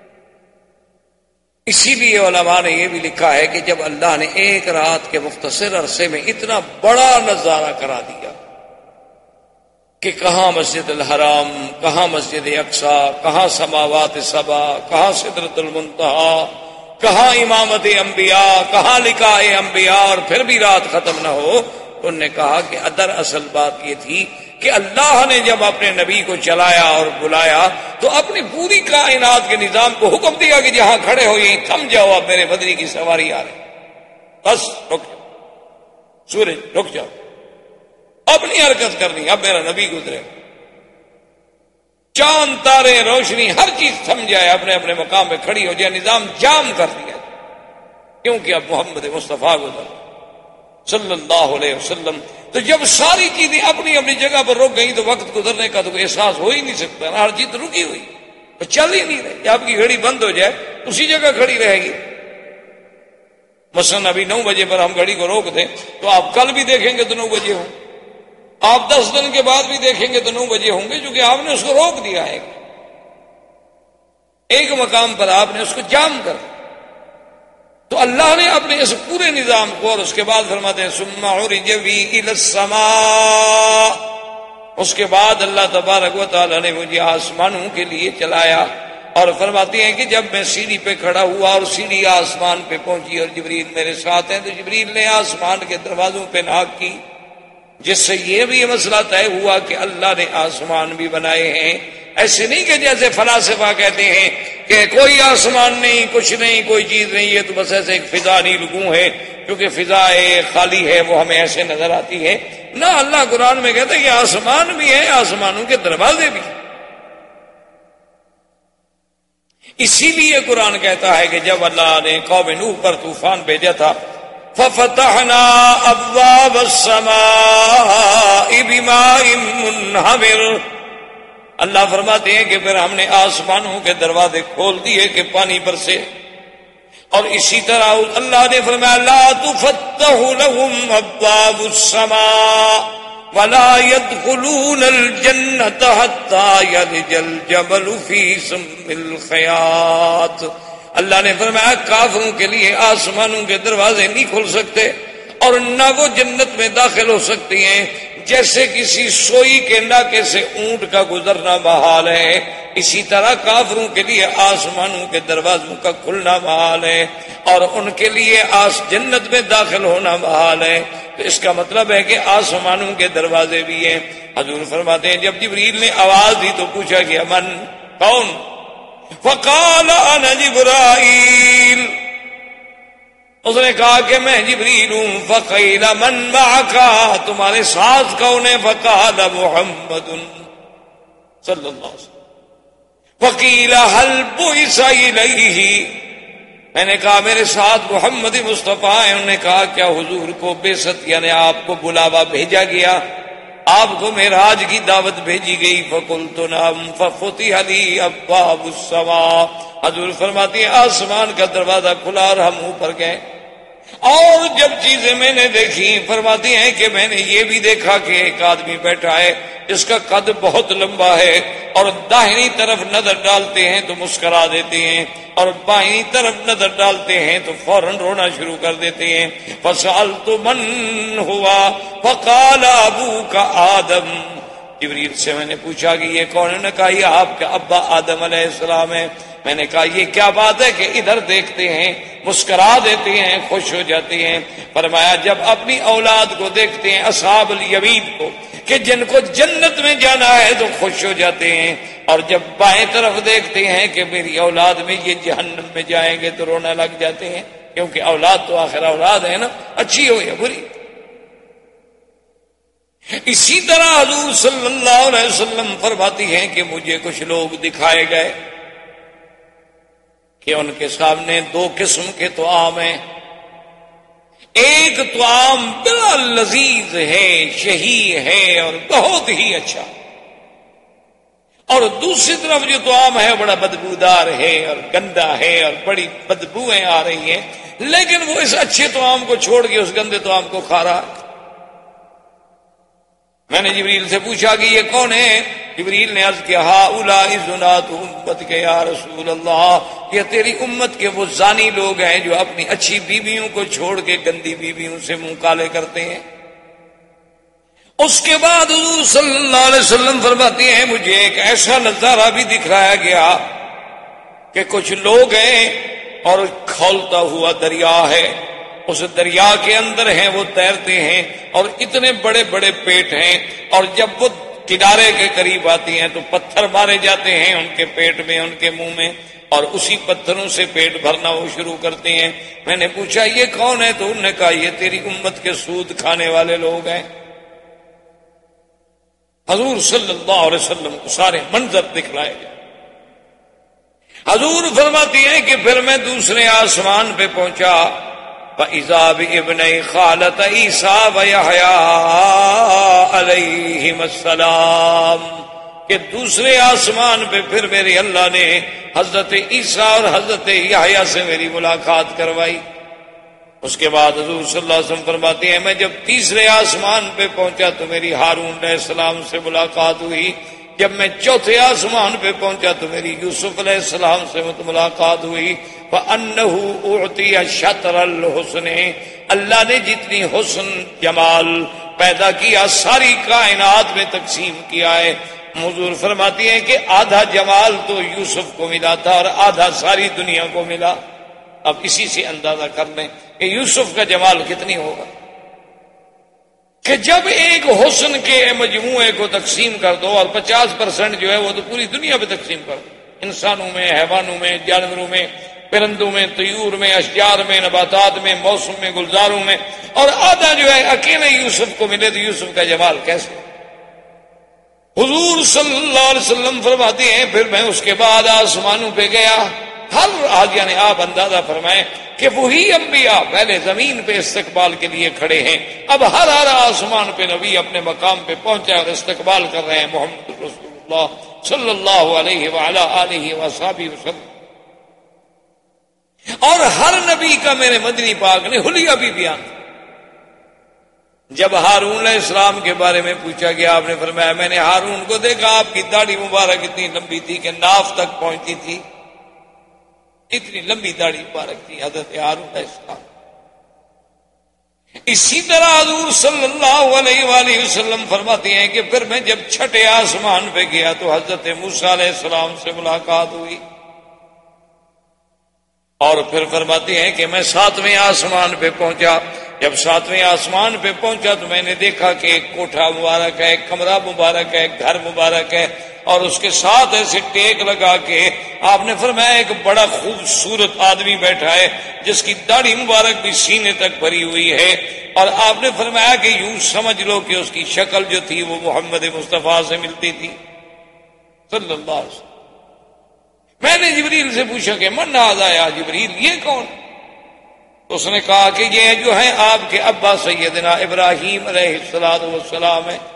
اسی لیے علماء نے یہ بھی لکھا ہے کہ جب اللہ نے ایک رات کے مختصر عرصے میں اتنا بڑا نظارہ کرا دیا کہ کہاں مسجد الحرام، کہاں مسجد اقصی، کہاں سماوات سبع، کہاں سدرۃ المنتہی، کہاں امامت انبیاء، کہاں لقاء انبیاء، اور پھر بھی رات ختم نہ ہو، تو انہوں نے کہا کہ ادر اصل بات یہ تھی کہ اللہ نے جب اپنے نبی کو چلایا اور بلایا تو اپنی پوری کائنات کے نظام کو حکم دیا کہ جہاں کھڑے ہو یہیں تھم جاؤ، اب میرے بدری کی سواری آ رہی، بس رک جاؤ، سورج رک جاؤ، اپنی حرکت کرنی، اب میرا نبی گزرے، چاند تارے روشنی ہر چیز تھم جائے، اپنے اپنے مقام پہ کھڑی ہو جائے، نظام جام کر دیا، کیونکہ اب محمد مصطفیٰ گزر صلی اللہ علیہ وسلم۔ تو جب ساری چیزیں اپنی اپنی جگہ پر رک گئی تو وقت گزرنے کا تو کوئی احساس ہو ہی نہیں سکتا، ہر چیز رکی ہوئی، چل ہی نہیں رہی۔ آپ کی گھڑی بند ہو جائے اسی جگہ کھڑی رہے گی۔ مثلا ابھی نو بجے پر ہم گھڑی کو روک دیں تو آپ کل بھی دیکھیں گے تو نو بجے ہوں، آپ دس دن کے بعد بھی دیکھیں گے تو نو بجے ہوں گے، کیونکہ آپ نے اس کو روک دیا ہے، ایک مقام پر آپ نے اس کو جام کر دیا۔ تو اللہ نے اپنے اس پورے نظام کو، اور اس کے بعد فرماتے ہیں ثم عرج بی الی السماء، اس کے بعد اللہ تبارک و تعالی نے مجھے آسمانوں کے لیے چلایا، اور فرماتے ہیں کہ جب میں سیڑھی پہ کھڑا ہوا اور سیڑھی آسمان پہ پہنچی اور جبریل میرے ساتھ ہیں، تو جبریل نے آسمان کے دروازوں پہ ناک کی، جس سے یہ بھی مسئلہ طے ہوا کہ اللہ نے آسمان بھی بنائے ہیں۔ ایسے نہیں کہ جیسے فلاسفہ کہتے ہیں کہ کوئی آسمان نہیں، کچھ نہیں، کوئی چیز نہیں، یہ تو بس ایسے ایک فضا نیلگوں ہے، کیونکہ فضا خالی ہے وہ ہمیں ایسے نظر آتی ہے۔ نہ، اللہ قرآن میں کہتا ہے کہ آسمان بھی ہے، آسمانوں کے دروازے بھی ہیں۔ اسی لیے قرآن کہتا ہے کہ جب اللہ نے قوم نوح پر طوفان بھیجا تھا فَفَتَحْنَا أَبْوَابَ السَّمَاءِ بِمَاءٍ مُنْهَمِرٍ، اللہ فرماتے ہیں کہ پھر ہم نے آسمانوں کے دروازے کھول دیے کہ پانی برسے، اور اسی طرح اللہ نے فرمایا لَا تُفَتَّحُ لَهُمْ أَبْوَابُ السَّمَاءِ وَلَا يَدْخُلُونَ الْجَنَّةَ حَتَّى يَلِجَ الْجَمَلُ فِي سُمِّ الْخِيَاطِ، اللہ نے فرمایا کافروں کے لیے آسمانوں کے دروازے نہیں کھل سکتے اور نہ وہ جنت میں داخل ہو سکتی ہیں، جیسے کسی سوئی کے ناکے سے اونٹ کا گزرنا محال ہے، اسی طرح کافروں کے لیے آسمانوں کے دروازوں کا کھلنا محال ہے، اور ان کے لیے آس جنت میں داخل ہونا محال ہے۔ تو اس کا مطلب ہے کہ آسمانوں کے دروازے بھی ہیں۔ حضور فرماتے ہیں جب جبریل نے آواز دی تو پوچھا کہ من کون؟ فقال انا جبرائیل، اس نے کہا کہ میں جبریل ہوں۔ فقیل من معک، تمہارے ساتھ کون ہے؟ فقال محمد صلی اللہ علیہ وسلم۔ فقیل هل بعث الیہ، میں نے کہا میرے ساتھ محمد مصطفیٰ ہیں۔ انہوں نے کہا کیا حضور کو بعثت یعنی آپ کو بلاوا بھیجا گیا، آپ کو معراج کی دعوت بھیجی گئی؟ فقلت نعم ففتح لی ابواب السماء، حضور فرماتی ہیں آسمان کا دروازہ کھلا اور ہم اوپر گئے، اور جب چیزیں میں نے دیکھی، فرماتی ہیں کہ میں نے یہ بھی دیکھا کہ ایک آدمی بیٹھا ہے جس کا قد بہت لمبا ہے، اور داہنی طرف نظر ڈالتے ہیں تو مسکرا دیتے ہیں، اور بائیں طرف نظر ڈالتے ہیں تو فوراً رونا شروع کر دیتے ہیں۔ فسألت من ہوا فقال ابوک آدم، جبریل سے میں نے پوچھا کہ یہ کون ہے؟ نے کہا یہ آپ کا ابا آدم علیہ السلام ہے۔ میں نے کہا یہ کیا بات ہے کہ ادھر دیکھتے ہیں مسکرا دیتے ہیں خوش ہو جاتے ہیں؟ فرمایا جب اپنی اولاد کو دیکھتے ہیں اصحاب الیمین کو کہ جن کو جنت میں جانا ہے تو خوش ہو جاتے ہیں، اور جب بائیں طرف دیکھتے ہیں کہ میری اولاد میں یہ جہنم میں جائیں گے تو رونا لگ جاتے ہیں، کیونکہ اولاد تو آخر اولاد ہے نا، اچھی ہو یا بری۔ اسی طرح حضور صلی اللہ علیہ وسلم فرماتی ہیں کہ مجھے کچھ لوگ دکھائے گئے کہ ان کے سامنے دو قسم کے طعام ہیں، ایک طعام بڑا لذیذ ہے، شہی ہے اور بہت ہی اچھا، اور دوسری طرف جو طعام ہے بڑا بدبودار ہے اور گندا ہے اور بڑی بدبوئیں آ رہی ہیں، لیکن وہ اس اچھے طعام کو چھوڑ کے اس گندے طعام کو کھا رہا ہے۔ میں نے جبریل سے پوچھا کہ یہ کون ہے؟ جبریل نے عرض کیا ہؤلاء زنات امت کے یا رسول اللہ، یہ تیری امت کے وہ زانی لوگ ہیں جو اپنی اچھی بیویوں کو چھوڑ کے گندی بیویوں سے منہ کالے کرتے ہیں۔ اس کے بعد حضور صلی اللہ علیہ وسلم فرماتے ہیں مجھے ایک ایسا نظارہ بھی دکھایا گیا کہ کچھ لوگ ہیں اور کھولتا ہوا دریا ہے، اس دریا کے اندر ہیں، وہ تیرتے ہیں اور اتنے بڑے بڑے پیٹ ہیں، اور جب وہ کنارے کے قریب آتی ہیں تو پتھر مارے جاتے ہیں ان کے پیٹ میں، ان کے منہ میں، اور اسی پتھروں سے پیٹ بھرنا وہ شروع کرتے ہیں۔ میں نے پوچھا یہ کون ہے؟ تو انہوں نے کہا یہ تیری امت کے سود کھانے والے لوگ ہیں۔ حضور صلی اللہ علیہ وسلم کو سارے منظر دکھلائے گئے۔ حضور فرماتی ہیں کہ پھر میں دوسرے آسمان پہ پہنچا، فَإِذَا بِإِبْنَيْ خَالَةَ عِیسیٰ وَیَحْیَىٰ عَلَیْہِمَ السَّلَامُ، کہ دوسرے آسمان پہ پھر میرے اللہ نے حضرت عیسیٰ اور حضرت یحییٰ سے میری ملاقات کروائی۔ اس کے بعد حضور صلی اللہ علیہ وسلم فرماتے ہیں میں جب تیسرے آسمان پہ پہنچا تو میری ہارون علیہ السلام سے ملاقات ہوئی، جب میں چوتھے آسمان پہ پہنچا تو میری یوسف علیہ السلام سے ملاقات ہوئی۔ فَأَنَّهُ أُعْطِيَ شَطْرَ الْحُسْنِ، اللہ نے جتنی حسن جمال پیدا کیا ساری کائنات میں تقسیم کیا ہے۔ حضور فرماتی ہیں کہ آدھا جمال تو یوسف کو ملا تھا اور آدھا ساری دنیا کو ملا۔ اب اسی سے اندازہ کر لیں کہ یوسف کا جمال کتنی ہوگا، کہ جب ایک حسن کے مجموعے کو تقسیم کر دو اور پچاس پرسنٹ جو ہے وہ تو پوری دنیا پہ تقسیم کر دو، انسانوں میں، حیوانوں میں، جانوروں میں، پرندوں میں، طیور میں، اشجار میں، نباتات میں، موسم میں، گلزاروں میں، اور آدھا جو ہے اکیلے یوسف کو ملے تو یوسف کا جمال کیسے؟ حضور صلی اللہ علیہ وسلم فرماتے ہیں پھر میں اس کے بعد آسمانوں پہ گیا، ہر آج یعنی آپ اندازہ فرمائیں کہ وہی انبیاء پہلے زمین پہ استقبال کے لیے کھڑے ہیں، اب ہر ہر آسمان پہ نبی اپنے مقام پہ پہنچے اور استقبال کر رہے ہیں محمد رسول اللہ صلی اللہ علیہ وعلی آلہ وصحبہ وسلم۔ اور ہر نبی کا میرے مدنی پاک نے حلیہ بھی بیان۔ جب ہارون علیہ السلام کے بارے میں پوچھا گیا آپ نے فرمایا میں نے ہارون کو دیکھا آپ کی داڑھی مبارک اتنی لمبی تھی کہ ناف تک پہنچتی تھی، اتنی لمبی داڑھی مبارک تھی حضرت ہارون علیہ السلام۔ اسی طرح حضور صلی اللہ علیہ وآلہ وسلم فرماتے ہیں کہ پھر میں جب چھٹے آسمان پہ گیا تو حضرت موسیٰ علیہ السلام سے ملاقات ہوئی، اور پھر فرماتے ہیں کہ میں ساتویں آسمان پہ پہنچا، جب ساتویں آسمان پہ پہنچا تو میں نے دیکھا کہ ایک کوٹھا مبارک ہے، ایک کمرہ مبارک ہے، ایک گھر مبارک ہے، اور اس کے ساتھ ایسے ٹیک لگا کے آپ نے فرمایا ایک بڑا خوبصورت آدمی بیٹھا ہے جس کی داڑھی مبارک بھی سینے تک بھری ہوئی ہے، اور آپ نے فرمایا کہ یوں سمجھ لو کہ اس کی شکل جو تھی وہ محمد مصطفیٰ سے ملتی تھی صلی اللہ علیہ وسلم۔ میں نے جبریل سے پوچھا کہ من ھذا یا جبریل، یہ کون؟ تو اس نے کہا کہ یہ جو ہیں آپ کے ابا سیدنا ابراہیم علیہ الصلوۃ والسلام ہیں،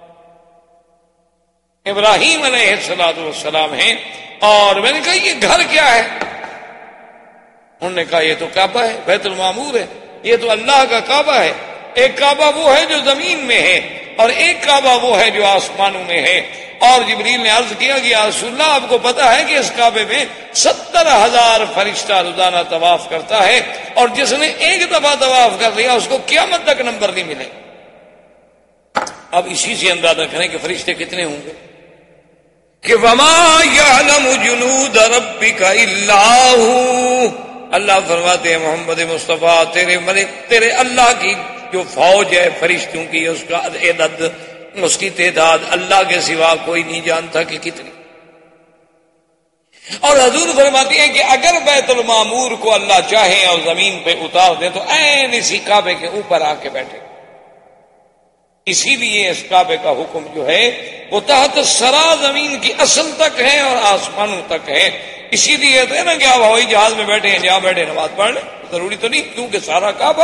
ابراہیم علیہ الصلوۃ والسلام ہیں۔ اور میں نے کہا یہ گھر کیا ہے؟ انہوں نے کہا یہ تو کعبہ ہے، بیت المعمور ہے، یہ تو اللہ کا کعبہ ہے۔ ایک کعبہ وہ ہے جو زمین میں ہے اور ایک کعبہ وہ ہے جو آسمانوں میں ہے۔ اور جبریل نے عرض کیا کہ یا رسول اللہ آپ کو پتا ہے کہ اس کعبے میں ستر ہزار فرشتہ روزانہ طواف کرتا ہے، اور جس نے ایک دفعہ طواف کر لیا اس کو قیامت تک نمبر نہیں ملے۔ اب اسی سے اندازہ کریں کہ فرشتے کتنے ہوں گے۔ کہ وما یعلم جنود ربک الا ہو، اللہ فرماتے ہیں محمد مصطفیٰ تیرے مرے تیرے اللہ کی جو فوج ہے فرشتوں کی، اس کا عدد، اس کی تعداد اللہ کے سوا کوئی نہیں جانتا کہ کتنی۔ اور حضور فرماتے ہیں کہ اگر بیت المعمور کو اللہ چاہے اور زمین پہ اتار دے تو عین اسی کعبے کے اوپر آ کے بیٹھے۔ اسی لیے اس کعبے کا حکم جو ہے وہ تحت سرا زمین کی اصل تک ہے اور آسمانوں تک ہے۔ اسی لیے کہتے ہیں نا کہ آپ ہوائی جہاز میں بیٹھے ہیں، جہاں بیٹھے نماز پڑھ لیں، ضروری تو نہیں کیونکہ سارا کعبہ۔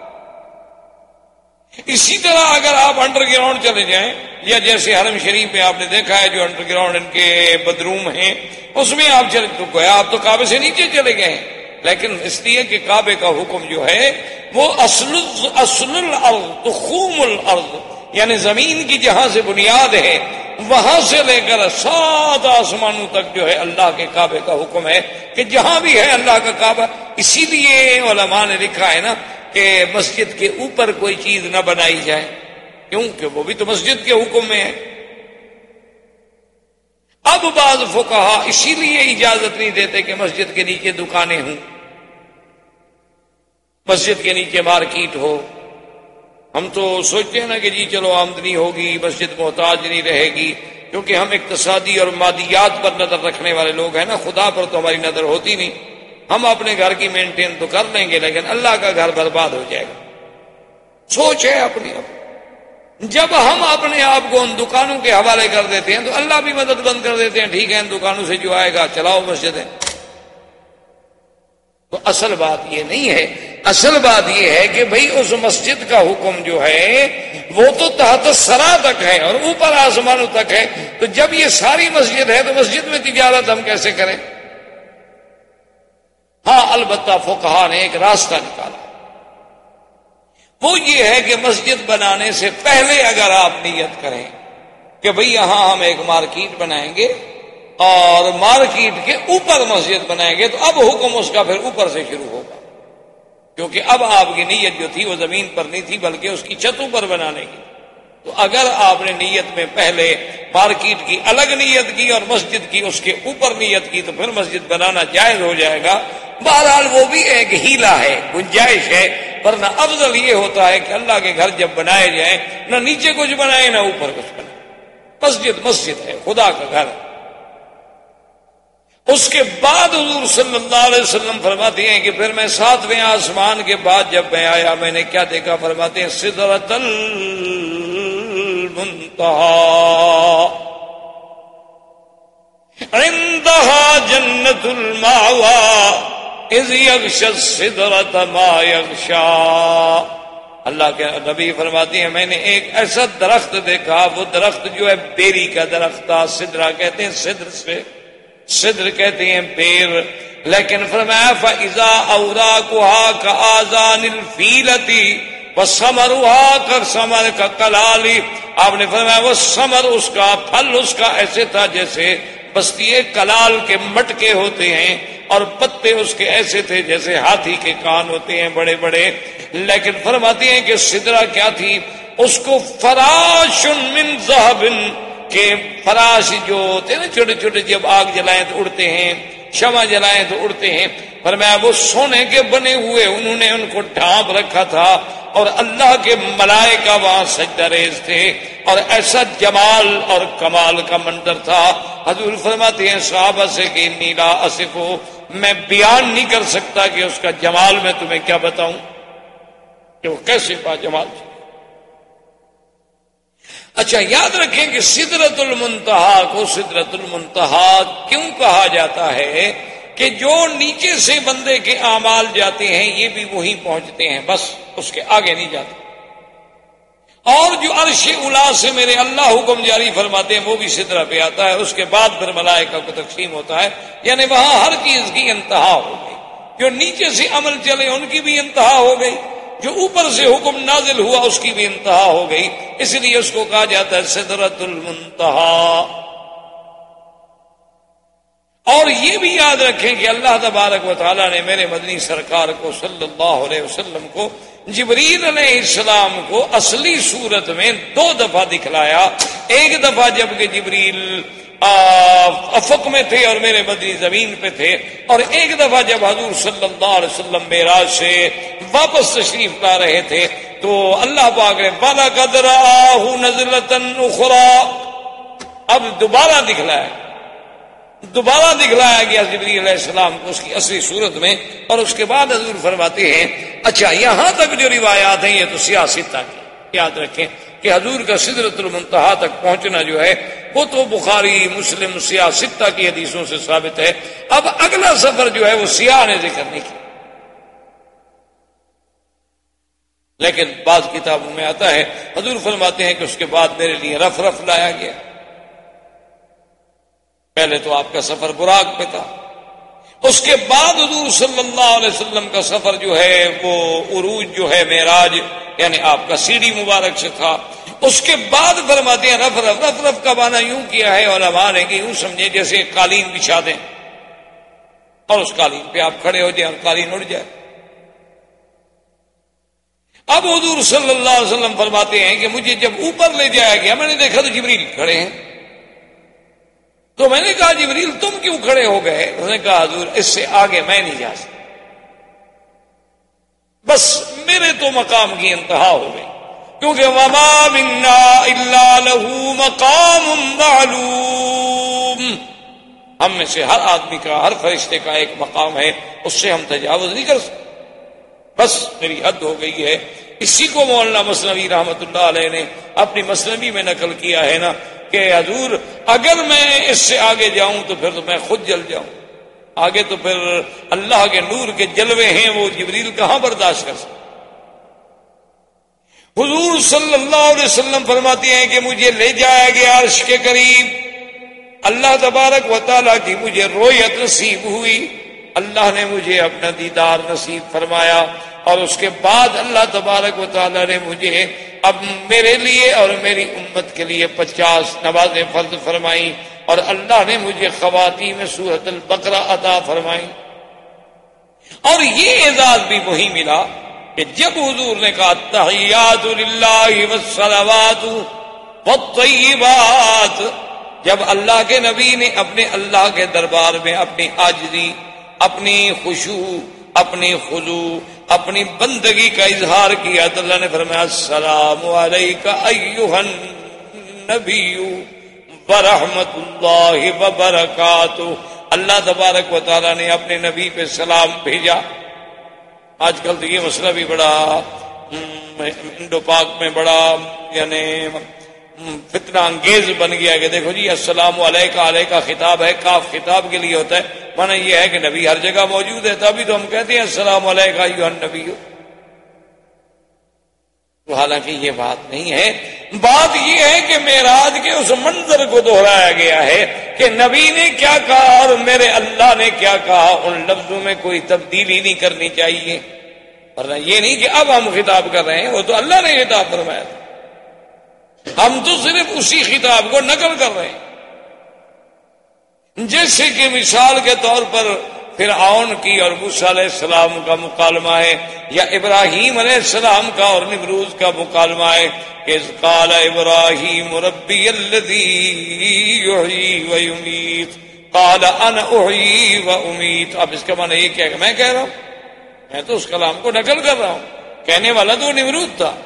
اسی طرح اگر آپ انڈر گراؤنڈ چلے جائیں، یا جیسے حرم شریف میں آپ نے دیکھا ہے جو انڈر گراؤنڈ ان کے بدروم ہیں، اس میں آپ چلے تو گویا آپ تو کعبے سے نیچے چلے گئے ہیں، لیکن اس لیے کہ کعبے کا حکم جو ہے وہ اصل اصل الارض تخوم الارض، یعنی زمین کی جہاں سے بنیاد ہے وہاں سے لے کر سات آسمانوں تک جو ہے اللہ کے کعبے کا حکم ہے کہ جہاں بھی ہے اللہ کا کعبہ۔ اسی لیے علماء نے لکھا ہے نا کہ مسجد کے اوپر کوئی چیز نہ بنائی جائے، کیونکہ وہ بھی تو مسجد کے حکم میں ہے۔ اب بعض فقہا اسی لیے اجازت نہیں دیتے کہ مسجد کے نیچے دکانیں ہوں، مسجد کے نیچے مارکیٹ ہو۔ ہم تو سوچتے ہیں نا کہ جی چلو آمدنی ہوگی، مسجد محتاج نہیں رہے گی، کیونکہ ہم اقتصادی اور مادیات پر نظر رکھنے والے لوگ ہیں نا، خدا پر تو ہماری نظر ہوتی نہیں۔ ہم اپنے گھر کی مینٹین تو کر لیں گے لیکن اللہ کا گھر برباد ہو جائے گا۔ سوچ ہے اپنی اپنی۔ جب ہم اپنے آپ کو ان دکانوں کے حوالے کر دیتے ہیں تو اللہ بھی مدد بند کر دیتے ہیں، ٹھیک ہے ان دکانوں سے جو آئے گا چلاؤ مسجدیں۔ تو اصل بات یہ نہیں ہے، اصل بات یہ ہے کہ بھئی اس مسجد کا حکم جو ہے وہ تو تحت سرا تک ہے اور اوپر آسمانوں تک ہے، تو جب یہ ساری مسجد ہے تو مسجد میں تجارت ہم کیسے کریں؟ ہاں البتہ فقہا نے ایک راستہ نکالا، وہ یہ ہے کہ مسجد بنانے سے پہلے اگر آپ نیت کریں کہ بھئی یہاں ہم ایک مارکیٹ بنائیں گے اور مارکیٹ کے اوپر مسجد بنائیں گے، تو اب حکم اس کا پھر اوپر سے شروع ہوگا، کیونکہ اب آپ کی نیت جو تھی وہ زمین پر نہیں تھی بلکہ اس کی چھتوں پر بنانے کی۔ تو اگر آپ نے نیت میں پہلے مارکیٹ کی الگ نیت کی اور مسجد کی اس کے اوپر نیت کی تو پھر مسجد بنانا جائز ہو جائے گا۔ بہرحال وہ بھی ایک ہیلا ہے، گنجائش ہے، ورنہ افضل یہ ہوتا ہے کہ اللہ کے گھر جب بنائے جائیں نہ نیچے کچھ بنائے نہ اوپر کچھ بنائے۔ مسجد مسجد ہے، خدا کا گھر۔ اس کے بعد حضور صلی اللہ علیہ وسلم فرماتے ہیں کہ پھر میں ساتویں آسمان کے بعد جب میں آیا میں نے کیا دیکھا؟ فرماتے ہیں سدرۃ المنتہا عندہا جنت المأوی اذ یغشی السدرۃ ما یغشی۔ اللہ کے نبی فرماتے ہیں میں نے ایک ایسا درخت دیکھا، وہ درخت جو ہے بیری کا درخت تھا، سدرہ کہتے ہیں صدر سے، صدر کہتے ہیں بیر، لیکن فرمایا فَإِذَا أَوْرَاقُهَا كَآذَانِ الْفِيلَةِ وَثَمَرُهَا كَثَمَرِ الْكَلَالِ۔ آپ نے فرمایا وہ ثمر اس کا، پھل اس کا ایسے تھا جیسے بستیے کلال کے مٹکے ہوتے ہیں، اور پتے اس کے ایسے تھے جیسے ہاتھی کے کان ہوتے ہیں بڑے بڑے۔ لیکن فرماتے ہیں کہ سدرہ کیا تھی؟ اس کو فراش من ذهب، کہ فراش جو ہوتے ہیں نا چھوٹے چھوٹے، جب آگ جلائیں تو اڑتے ہیں، شمع جلائیں تو اڑتے ہیں، فرمایا وہ سونے کے بنے ہوئے انہوں نے ان کو ڈھانپ رکھا تھا، اور اللہ کے ملائکہ وہاں سجدہ ریز تھے، اور ایسا جمال اور کمال کا منظر تھا۔ حضور فرماتے ہیں صحابہ سے کہ انی لا اصف، میں بیان نہیں کر سکتا کہ اس کا جمال میں تمہیں کیا بتاؤں کہ وہ کیسے با جمال تھا۔ اچھا یاد رکھیں کہ سدرۃ المنتہا کو سدرۃ المنتہا کیوں کہا جاتا ہے؟ کہ جو نیچے سے بندے کے اعمال جاتے ہیں یہ بھی وہیں پہنچتے ہیں، بس اس کے آگے نہیں جاتے، اور جو عرش اولا سے میرے اللہ حکم جاری فرماتے ہیں وہ بھی سدرہ پہ آتا ہے، اس کے بعد پھر ملائکہ کو تقسیم ہوتا ہے، یعنی وہاں ہر چیز کی انتہا ہو گئی۔ جو نیچے سے عمل چلے ان کی بھی انتہا ہو گئی، جو اوپر سے حکم نازل ہوا اس کی بھی انتہا ہو گئی، اس لیے اس کو کہا جاتا ہے سدرۃ المنتہا۔ اور یہ بھی یاد رکھیں کہ اللہ تبارک و تعالیٰ نے میرے مدنی سرکار کو صلی اللہ علیہ وسلم کو جبریل علیہ السلام کو اصلی صورت میں دو دفعہ دکھلایا۔ ایک دفعہ جب کہ جبریل افق میں تھے اور میرے مدنی زمین پہ تھے. اور ایک دفعہ جب حضور صلی اللہ علیہ وسلم معراج سے واپس تشریف لا رہے تھے تو اللہ پاک نے وَلَقَدْ رَآهُ نَزْلَةً أُخْرَىٰ، اب دوبارہ دکھلایا دوبارہ دکھلایا گیا جبریل علیہ السلام کو اس کی اصلی صورت میں. اور اس کے بعد حضور فرماتے ہیں اچھا یہاں تک جو روایات ہیں یہ تو سیاست کی، یاد رکھیں کہ حضور کا سدرۃ المنتہا تک پہنچنا جو ہے وہ تو بخاری مسلم سیاست کی حدیثوں سے ثابت ہے. اب اگلا سفر جو ہے وہ سیاح نے ذکر نہیں کیا، لیکن بعض کتابوں میں آتا ہے حضور فرماتے ہیں کہ اس کے بعد میرے لیے رف رف لایا گیا. پہلے تو آپ کا سفر براق پہ تھا، اس کے بعد حضور صلی اللہ علیہ وسلم کا سفر جو ہے وہ عروج جو ہے معراج یعنی آپ کا سیڑھی مبارک سے تھا. اس کے بعد فرماتے ہیں رف رف رف رف کا معنی یوں کیا ہے علماء نے کہ یوں سمجھے جیسے قالین بچھا دیں اور اس قالین پہ آپ کھڑے ہو جائیں اور قالین اڑ جائے. اب حضور صلی اللہ علیہ وسلم فرماتے ہیں کہ مجھے جب اوپر لے جایا گیا میں نے دیکھا تو جبریل کھڑے ہیں. تو میں نے کہا جبریل تم کیوں کھڑے ہو گئے؟ انہوں نے کہا حضور اس سے آگے میں نہیں جا سکتا، بس میرے تو مقام کی انتہا ہو گئی، کیونکہ وما منا الا له مقام معلوم، ہم میں سے ہر آدمی کا ہر فرشتے کا ایک مقام ہے، اس سے ہم تجاوز نہیں کر سکتے، بس میری حد ہو گئی ہے. اسی کو مولانا مثنوی رحمت اللہ علیہ نے اپنی مثنوی میں نقل کیا ہے نا کہ حضور اگر میں اس سے آگے جاؤں تو پھر تو میں خود جل جاؤں، آگے تو پھر اللہ کے نور کے جلوے ہیں وہ جبریل کہاں برداشت کر سکتے. حضور صلی اللہ علیہ وسلم فرماتے ہیں کہ مجھے لے جایا گیا عرش کے قریب، اللہ تبارک و تعالیٰ کی مجھے رویت نصیب ہوئی، اللہ نے مجھے اپنا دیدار نصیب فرمایا. اور اس کے بعد اللہ تبارک و تعالیٰ نے مجھے اب میرے لیے اور میری امت کے لیے پچاس نمازیں فرض فرمائی اور اللہ نے مجھے خواتین میں سورۃ البقرہ عطا فرمائی. اور یہ اعزاز بھی وہی ملا کہ جب حضور نے کہا تحیات للہ والصلوات والطیبات، جب اللہ کے نبی نے اپنے اللہ کے دربار میں اپنی عاجزی، اپنی خشوع، اپنی خضوع، اپنی بندگی کا اظہار کیا تو اللہ نے فرمایا السلام علیک ایھا النبی ورحمۃ اللہ وبرکاتہ. اللہ تبارک و تعالیٰ نے اپنے نبی پہ سلام بھیجا. آج کل تو یہ مسئلہ بھی بڑا انڈو پاک میں بڑا یعنی فتنہ انگیز بن گیا کہ دیکھو جی السلام علیکہ، علیہ کا خطاب ہے، کاف خطاب کے لیے ہوتا ہے، معنی یہ ہے کہ نبی ہر جگہ موجود ہے تبھی تو ہم کہتے ہیں السلام علیکہ ایھا النبی. تو حالانکہ یہ بات نہیں ہے، بات یہ ہے کہ معراج کے اس منظر کو دہرایا گیا ہے کہ نبی نے کیا کہا اور میرے اللہ نے کیا کہا، ان لفظوں میں کوئی تبدیلی نہیں کرنی چاہیے. ورنہ یہ نہیں کہ اب ہم خطاب کر رہے ہیں، وہ تو اللہ نے خطاب فرمایا تھا، ہم تو صرف اسی خطاب کو نقل کر رہے ہیں. جیسے کہ مثال کے طور پر فرعون کی اور موسیٰ علیہ السلام کا مکالمہ ہے، یا ابراہیم علیہ السلام کا اور نمرود کا مکالمہ ہے کہ اذ قال ابراہیم ربی الذی یحیی و یمیت قال انا احیی و امیت. اب اس کا معنی یہ کیا کہ میں کہہ رہا ہوں، میں تو اس کلام کو نقل کر رہا ہوں، کہنے والا تو نمرود تھا.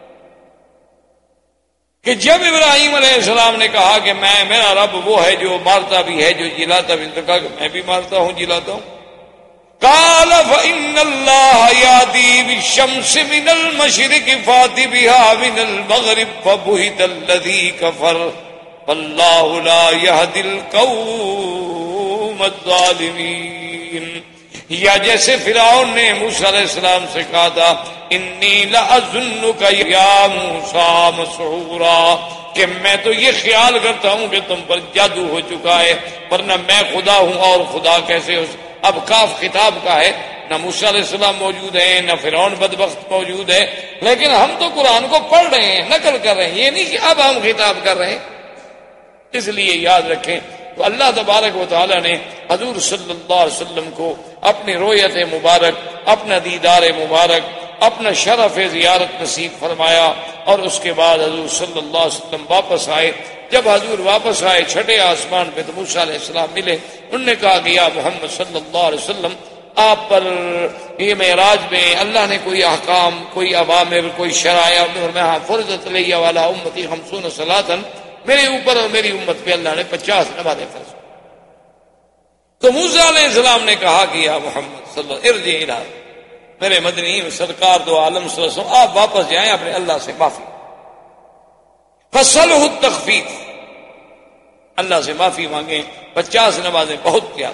کہ جب ابراہیم علیہ السلام نے کہا کہ میں میرا رب وہ ہے جو مارتا بھی ہے جو جلاتا بھی، تو کہا کہ میں بھی مارتا ہوں جلاتا ہوں. قال فإن الله يأتي بالشمس من المشرق فأت بها من المغرب فبهت الذي كفر والله لا يهدي القوم الظالمين. یا جیسے فرعون نے موسیٰ علیہ السلام سے کہا تھا انی لأظنک یا موسیٰ مسحورا، کہ میں تو یہ خیال کرتا ہوں کہ تم پر جادو ہو چکا ہے، ورنہ میں خدا ہوں اور خدا کیسے ہو. اب کاف خطاب کا ہے، نہ موسیٰ علیہ السلام موجود ہیں نہ فرعون بدبخت موجود ہے، لیکن ہم تو قرآن کو پڑھ رہے ہیں، نقل کر رہے ہیں، یہ نہیں کہ اب ہم خطاب کر رہے ہیں. اس لیے یاد رکھیں تو اللہ تبارک و تعالی نے حضور صلی اللہ علیہ وسلم کو اپنی رویت مبارک، اپنا دیدار مبارک، اپنا شرف زیارت نصیب فرمایا. اور اس کے بعد حضور صلی اللہ علیہ وسلم واپس آئے جب حضور واپس آئے چھٹے آسمان پہ تو موسیٰ علیہ السلام ملے. انہوں نے کہا کہ یا محمد صلی اللہ علیہ وسلم آپ پر یہ معراج میں اللہ نے کوئی احکام، کوئی اوامر، کوئی شرائع میں ہاں فرضت علیہ والا امتی خمسون صلاتن، میرے اوپر اور میری امت پہ اللہ نے پچاس نمازیں فرض. تو موسیٰ علیہ السلام نے کہا کہ یا محمد صلی اللہ ارجع الی، میرے مدنی سرکار دو عالم صلی اللہ علیہ وسلم آپ واپس جائیں اپنے اللہ سے معافی، فصلہ التخفیف، اللہ سے معافی مانگیں، پچاس نمازیں بہت کیا.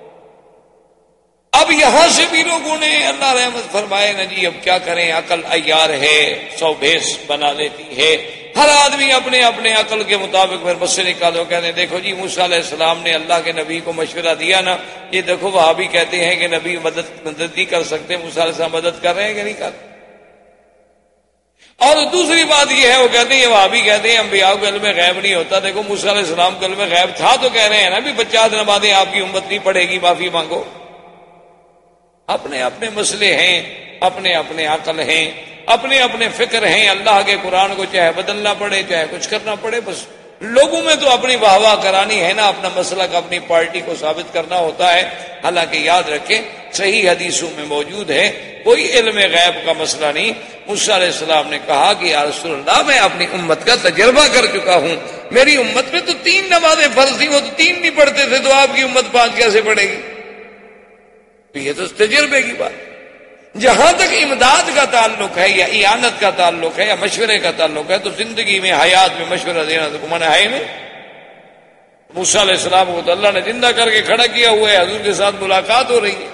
اب یہاں سے بھی لوگوں نے اللہ رحمت فرمائے نا جی اب کیا کریں، عقل عیار ہے، سو بھیس بنا لیتی ہے، ہر آدمی اپنے اپنے عقل کے مطابق پھر بس سے نکالو، کہتے ہیں دیکھو جی موسیٰ علیہ السلام نے اللہ کے نبی کو مشورہ دیا نا، یہ دیکھو وہابی کہتے ہیں کہ نبی مدد مدد نہیں کر سکتے، موسیٰ علیہ السلام مدد کر رہے ہیں کہ نہیں کر رہے. اور دوسری بات یہ ہے وہ کہتے ہیں یہ وہابی کہتے ہیں انبیاء کو علم غیب نہیں ہوتا. دیکھو موسیٰ علیہ السلام کو علم غیب تھا تو کہہ رہے ہیں نا بھی پچاس نمازیں آپ کی امت نہیں پڑھے گی، معافی مانگو. اپنے اپنے مسئلے ہیں، اپنے اپنے عقل ہیں، اپنے اپنے فکر ہیں. اللہ کے قرآن کو چاہے بدلنا پڑے چاہے کچھ کرنا پڑے، بس لوگوں میں تو اپنی واہ واہ کرانی ہے نا، اپنا مسلک اپنی پارٹی کو ثابت کرنا ہوتا ہے. حالانکہ یاد رکھیں صحیح حدیثوں میں موجود ہے کوئی علم غیب کا مسئلہ نہیں. موسیٰ علیہ السلام نے کہا کہ یا رسول اللہ میں اپنی امت کا تجربہ کر چکا ہوں، میری امت میں تو تین نمازیں فرض تھیں، وہ تو تین نہیں پڑھتے تھے، تو آپ کی امت پانچ کیسے پڑھے گی؟ یہ تو تجربے کی بات. جہاں تک امداد کا تعلق ہے یا اعانت کا تعلق ہے یا مشورے کا تعلق ہے تو زندگی میں حیات میں مشورہ دینا تو منع ہے نہیں. موسیٰ علیہ السلام کو تو اللہ نے زندہ کر کے کھڑا کیا ہوا ہے، حضور کے ساتھ ملاقات ہو رہی ہے.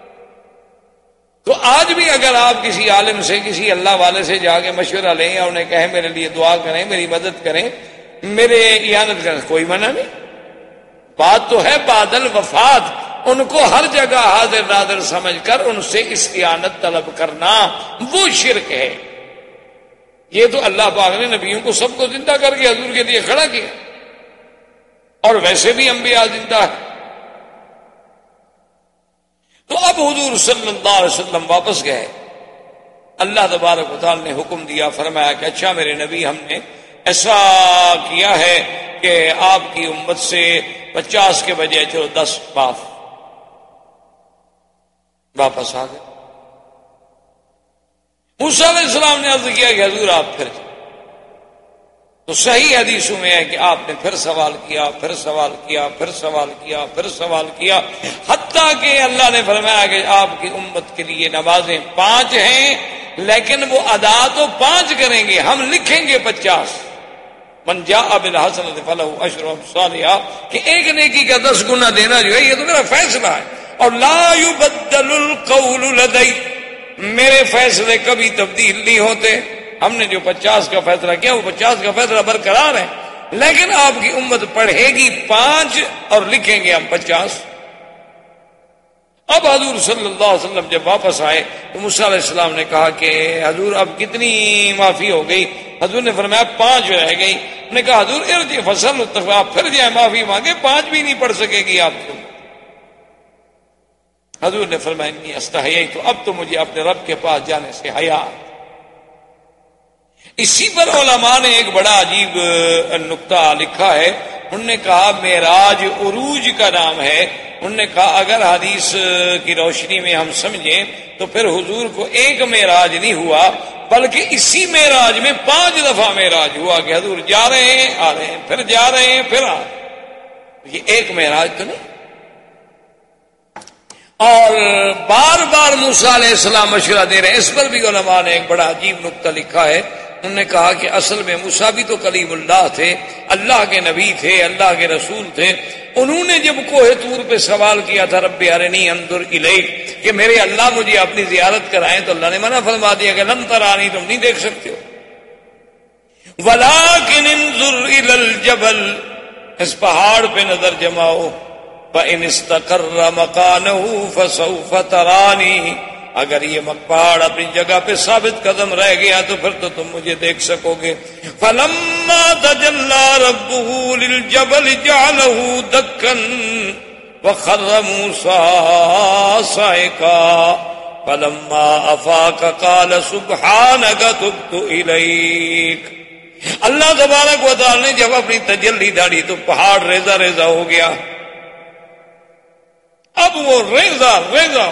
تو آج بھی اگر آپ کسی عالم سے کسی اللہ والے سے جا کے مشورہ لیں یا انہیں کہیں میرے لیے دعا کریں، میری مدد کریں، میرے اعانت کریں، کوئی منع نہیں. بات تو ہے بعد الوفات، ان کو ہر جگہ حاضر ناظر سمجھ کر ان سے استعانت طلب کرنا وہ شرک ہے. یہ تو اللہ پاک نے نبیوں کو سب کو زندہ کر کے حضور کے لیے کھڑا کیا، اور ویسے بھی انبیاء زندہ ہے. تو اب حضور صلی اللہ علیہ وسلم واپس گئے. اللہ تبارک و تعالی نے حکم دیا، فرمایا کہ اچھا میرے نبی ہم نے ایسا کیا ہے کہ آپ کی امت سے پچاس کے بجائے چلو دس معاف. واپس آ گئے. موسیٰ علیہ السلام نے عرض کیا کہ حضور آپ پھر جائیں. تو صحیح حدیثوں میں ہے کہ آپ نے پھر سوال کیا پھر سوال کیا پھر سوال کیا پھر سوال کیا حتیٰ کہ اللہ نے فرمایا کہ آپ کی امت کے لیے نمازیں پانچ ہیں، لیکن وہ ادا تو پانچ کریں گے، ہم لکھیں گے پچاس. من جاء بالحسنۃ فلہ عشر امثالها، کہ ایک نیکی کا دس گنا دینا جو ہے یہ تو میرا فیصلہ ہے. اور لا یبدل القول لدی، میرے فیصلے کبھی تبدیل نہیں ہوتے. ہم نے جو پچاس کا فیصلہ کیا وہ پچاس کا فیصلہ برقرار ہے، لیکن آپ کی امت پڑھے گی پانچ اور لکھیں گے ہم پچاس. اب حضور صلی اللہ علیہ وسلم جب واپس آئے تو موسیٰ علیہ السلام نے کہا کہ حضور اب کتنی معافی ہو گئی؟ حضور نے فرمایا پانچ رہ گئی. انہوں نے کہا حضور ارجع فصل آپ پھر جائیں معافی مانگے، پانچ بھی نہیں پڑھ سکے گی آپ کو. حضور نے فرمایا انی استحییت، تو اب تو مجھے اپنے رب کے پاس جانے سے حیا. اسی پر علماء نے ایک بڑا عجیب نکتہ لکھا ہے. انہوں نے کہا معراج عروج کا نام ہے. انہوں نے کہا اگر حدیث کی روشنی میں ہم سمجھیں تو پھر حضور کو ایک معراج نہیں ہوا بلکہ اسی معراج میں پانچ دفعہ معراج ہوا کہ حضور جا رہے ہیں آ رہے ہیں پھر جا رہے ہیں پھر آ رہے ہیں. یہ ایک معراج تو نہیں. اور بار بار موسیٰ علیہ السلام مشورہ دے رہے ہیں. اس پر بھی علماء نے ایک بڑا عجیب نکتہ لکھا ہے. انہوں نے کہا کہ اصل میں موسیٰ بھی تو کلیم اللہ تھے، اللہ کے نبی تھے، اللہ کے رسول تھے. انہوں نے جب کوہ طور پہ سوال کیا تھا رب ارنی انظر الیک، کہ میرے اللہ مجھے اپنی زیارت کرائیں، تو اللہ نے منع فرما دیا کہ لن ترانی، تم نہیں دیکھ سکتے ہو. ولکن انظر الی الجبل، اس پہاڑ پہ نظر جماؤ. فإن استقر مکانہ فسوف ترانی، اگر یہ پہاڑ اپنی جگہ پہ ثابت قدم رہ گیا تو پھر تو تم مجھے دیکھ سکو گے. فلما تجلی ربہ للجبل جعلہ دکا وخر موسیٰ صعقا فلما افاق قال سبحانک تبت الیک. اللہ تبارک و تعالی نے جب اپنی تجلی ڈالی تو پہاڑ ریزہ ریزہ ہو گیا. اب وہ ریزہ ریزہ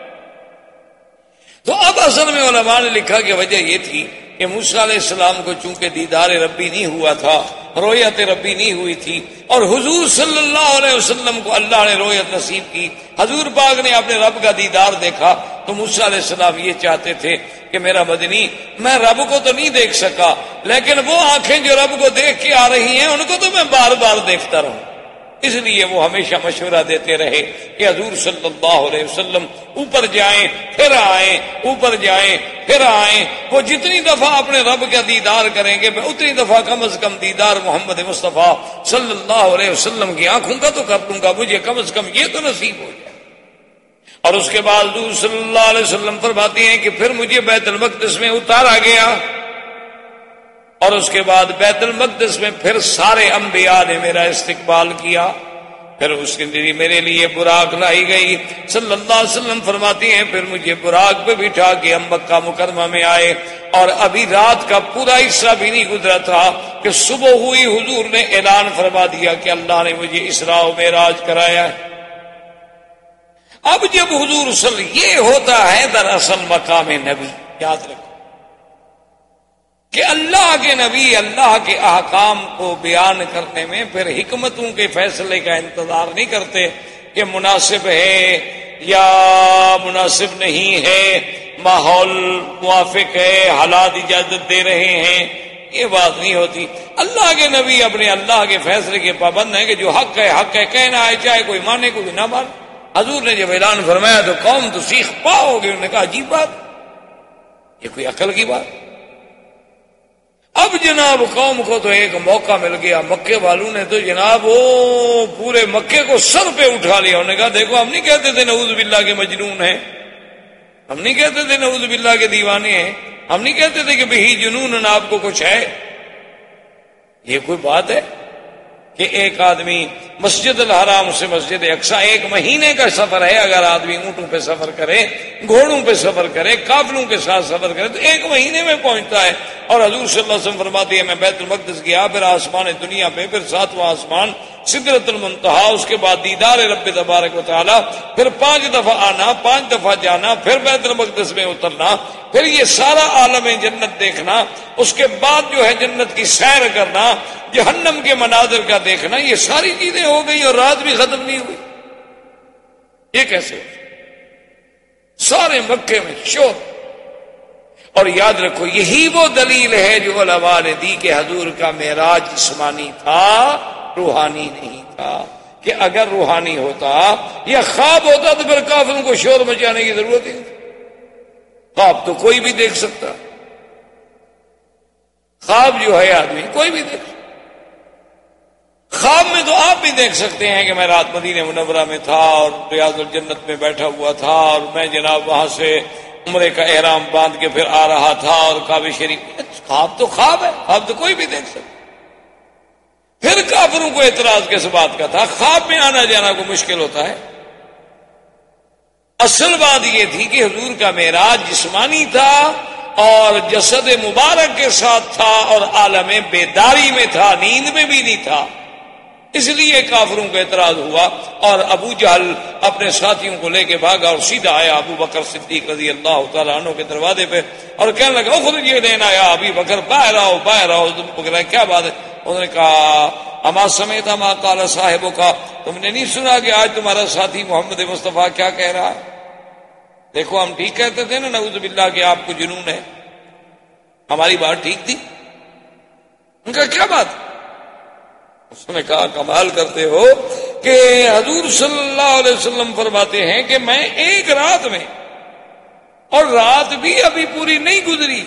تو اب اصل میں علماء نے لکھا کہ وجہ یہ تھی کہ موسیٰ علیہ السلام کو چونکہ دیدار ربی نہیں ہوا تھا، رویت ربی نہیں ہوئی تھی، اور حضور صلی اللہ علیہ وسلم کو اللہ نے رویت نصیب کی، حضور پاک نے اپنے رب کا دیدار دیکھا، تو موسیٰ علیہ السلام یہ چاہتے تھے کہ میرا مدنی میں رب کو تو نہیں دیکھ سکا، لیکن وہ آنکھیں جو رب کو دیکھ کے آ رہی ہیں ان کو تو میں بار بار دیکھتا رہوں. اس لیے وہ ہمیشہ مشورہ دیتے رہے کہ حضور صلی اللہ علیہ وسلم اوپر جائیں پھر آئیں، اوپر جائیں پھر آئیں. وہ جتنی دفعہ اپنے رب کا دیدار کریں گے میں اتنی دفعہ کم از کم دیدار محمد مصطفیٰ صلی اللہ علیہ وسلم کی آنکھوں کا تو کر لوں گا، مجھے کم از کم یہ تو نصیب ہو جائے. اور اس کے بعد حضور صلی اللہ علیہ وسلم فرماتے ہیں کہ پھر مجھے بیت المقدس میں اتارا گیا، اور اس کے بعد بیت المقدس میں پھر سارے انبیاء نے میرا استقبال کیا. پھر اس کے لیے میرے لیے براق لائی گئی. صلی اللہ علیہ وسلم فرماتی ہیں پھر مجھے براق پہ بٹھا کے ہم مکہ مکرمہ میں آئے، اور ابھی رات کا پورا حصہ بھی نہیں گزرا تھا کہ صبح ہوئی حضور نے اعلان فرما دیا کہ اللہ نے مجھے اسراء و معراج کرایا ہے. اب جب حضور صلی یہ ہوتا ہے دراصل مقام نبی. یاد رکھو کہ اللہ کے نبی اللہ کے احکام کو بیان کرنے میں پھر حکمتوں کے فیصلے کا انتظار نہیں کرتے کہ مناسب ہے یا مناسب نہیں ہے، ماحول موافق ہے، حالات اجازت دے رہے ہیں، یہ بات نہیں ہوتی. اللہ کے نبی اپنے اللہ کے فیصلے کے پابند ہیں کہ جو حق ہے حق ہے، کہنا ہے چاہے کوئی مانے کوئی نہ مانے. حضور نے جب اعلان فرمایا تو قوم تو سیخ پاؤ گے، انہوں نے کہا عجیب بات، یہ کوئی عقل کی بات. اب جناب قوم کو تو ایک موقع مل گیا، مکے والوں نے تو جناب وہ پورے مکے کو سر پہ اٹھا لیا. انہوں نے کہا دیکھو ہم نہیں کہتے تھے نعوذ باللہ کے مجنون ہیں، ہم نہیں کہتے تھے نعوذ باللہ کے دیوانے ہیں، ہم نہیں کہتے تھے کہ بہی جنون آپ کو کچھ ہے. یہ کوئی بات ہے کہ ایک آدمی مسجد الحرام سے مسجد اقصیٰ ایک مہینے کا سفر ہے، اگر آدمی اونٹوں پہ سفر کرے، گھوڑوں پہ سفر کرے، قافلوں کے ساتھ سفر کرے تو ایک مہینے میں پہنچتا ہے. اور حضور صلی اللہ علیہ وسلم فرماتے ہیں میں بیت المقدس گیا، پھر آسمان دنیا پہ، پھر ساتواں آسمان سدرۃ المنتہا، اس کے بعد دیدار رب تبارک و تعالی، پھر پانچ دفعہ آنا، پانچ دفعہ جانا، پھر بیت المقدس میں اترنا، پھر یہ سارا عالم جنت دیکھنا، اس کے بعد جو ہے جنت کی سیر کرنا، جہنم کے مناظر کا دیکھنا، یہ ساری چیزیں ہو گئی اور رات بھی ختم نہیں ہوئی. یہ کیسے؟ سارے مکے میں شور. اور یاد رکھو یہی وہ دلیل ہے جو علماء نے دی کہ حضور کا معراج جسمانی تھا، روحانی نہیں تھا. کہ اگر روحانی ہوتا یا خواب ہوتا تو پھر کافروں کو شور مچانے کی ضرورت ہی نہیں. خواب تو کوئی بھی دیکھ سکتا، خواب جو ہے آدمی کوئی بھی دیکھ سکتا. خواب میں تو آپ بھی دیکھ سکتے ہیں کہ میں رات مدینہ منورہ میں تھا اور ریاض الجنت میں بیٹھا ہوا تھا، اور میں جناب وہاں سے عمرے کا احرام باندھ کے پھر آ رہا تھا اور کعبہ شریف. خواب تو خواب ہے، خواب تو کوئی بھی دیکھ سکتا. پھر کافروں کو اعتراض کس بات کا تھا؟ خواب میں آنا جانا کو مشکل ہوتا ہے. اصل بات یہ تھی کہ حضور کا معراج جسمانی تھا اور جسد مبارک کے ساتھ تھا اور عالم بیداری میں تھا، نیند میں بھی نہیں تھا. اس لیے کافروں کو اعتراض ہوا اور ابو جہل اپنے ساتھیوں کو لے کے بھاگا اور سیدھا آیا ابو بکر صدیق رضی اللہ تعالیٰ عنہ کے دروازے پہ اور کہنے لگا اخرجوا لینا یا ابی بکر، باہر آؤ باہر آؤ. کیا بات ہے؟ انہوں نے کہا اما سمیت ما قال صاحبوں کا، تم نے نہیں سنا کہ آج تمہارا ساتھی محمد مصطفیٰ کیا کہہ رہا ہے؟ دیکھو ہم ٹھیک کہتے تھے نا نعوذ باللہ کہ آپ کو جنون ہے، ہماری بات ٹھیک تھی. ان کا کیا بات؟ اس نے کہا کمال کرتے ہو کہ حضور صلی اللہ علیہ وسلم فرماتے ہیں کہ میں ایک رات میں، اور رات بھی ابھی پوری نہیں گزری،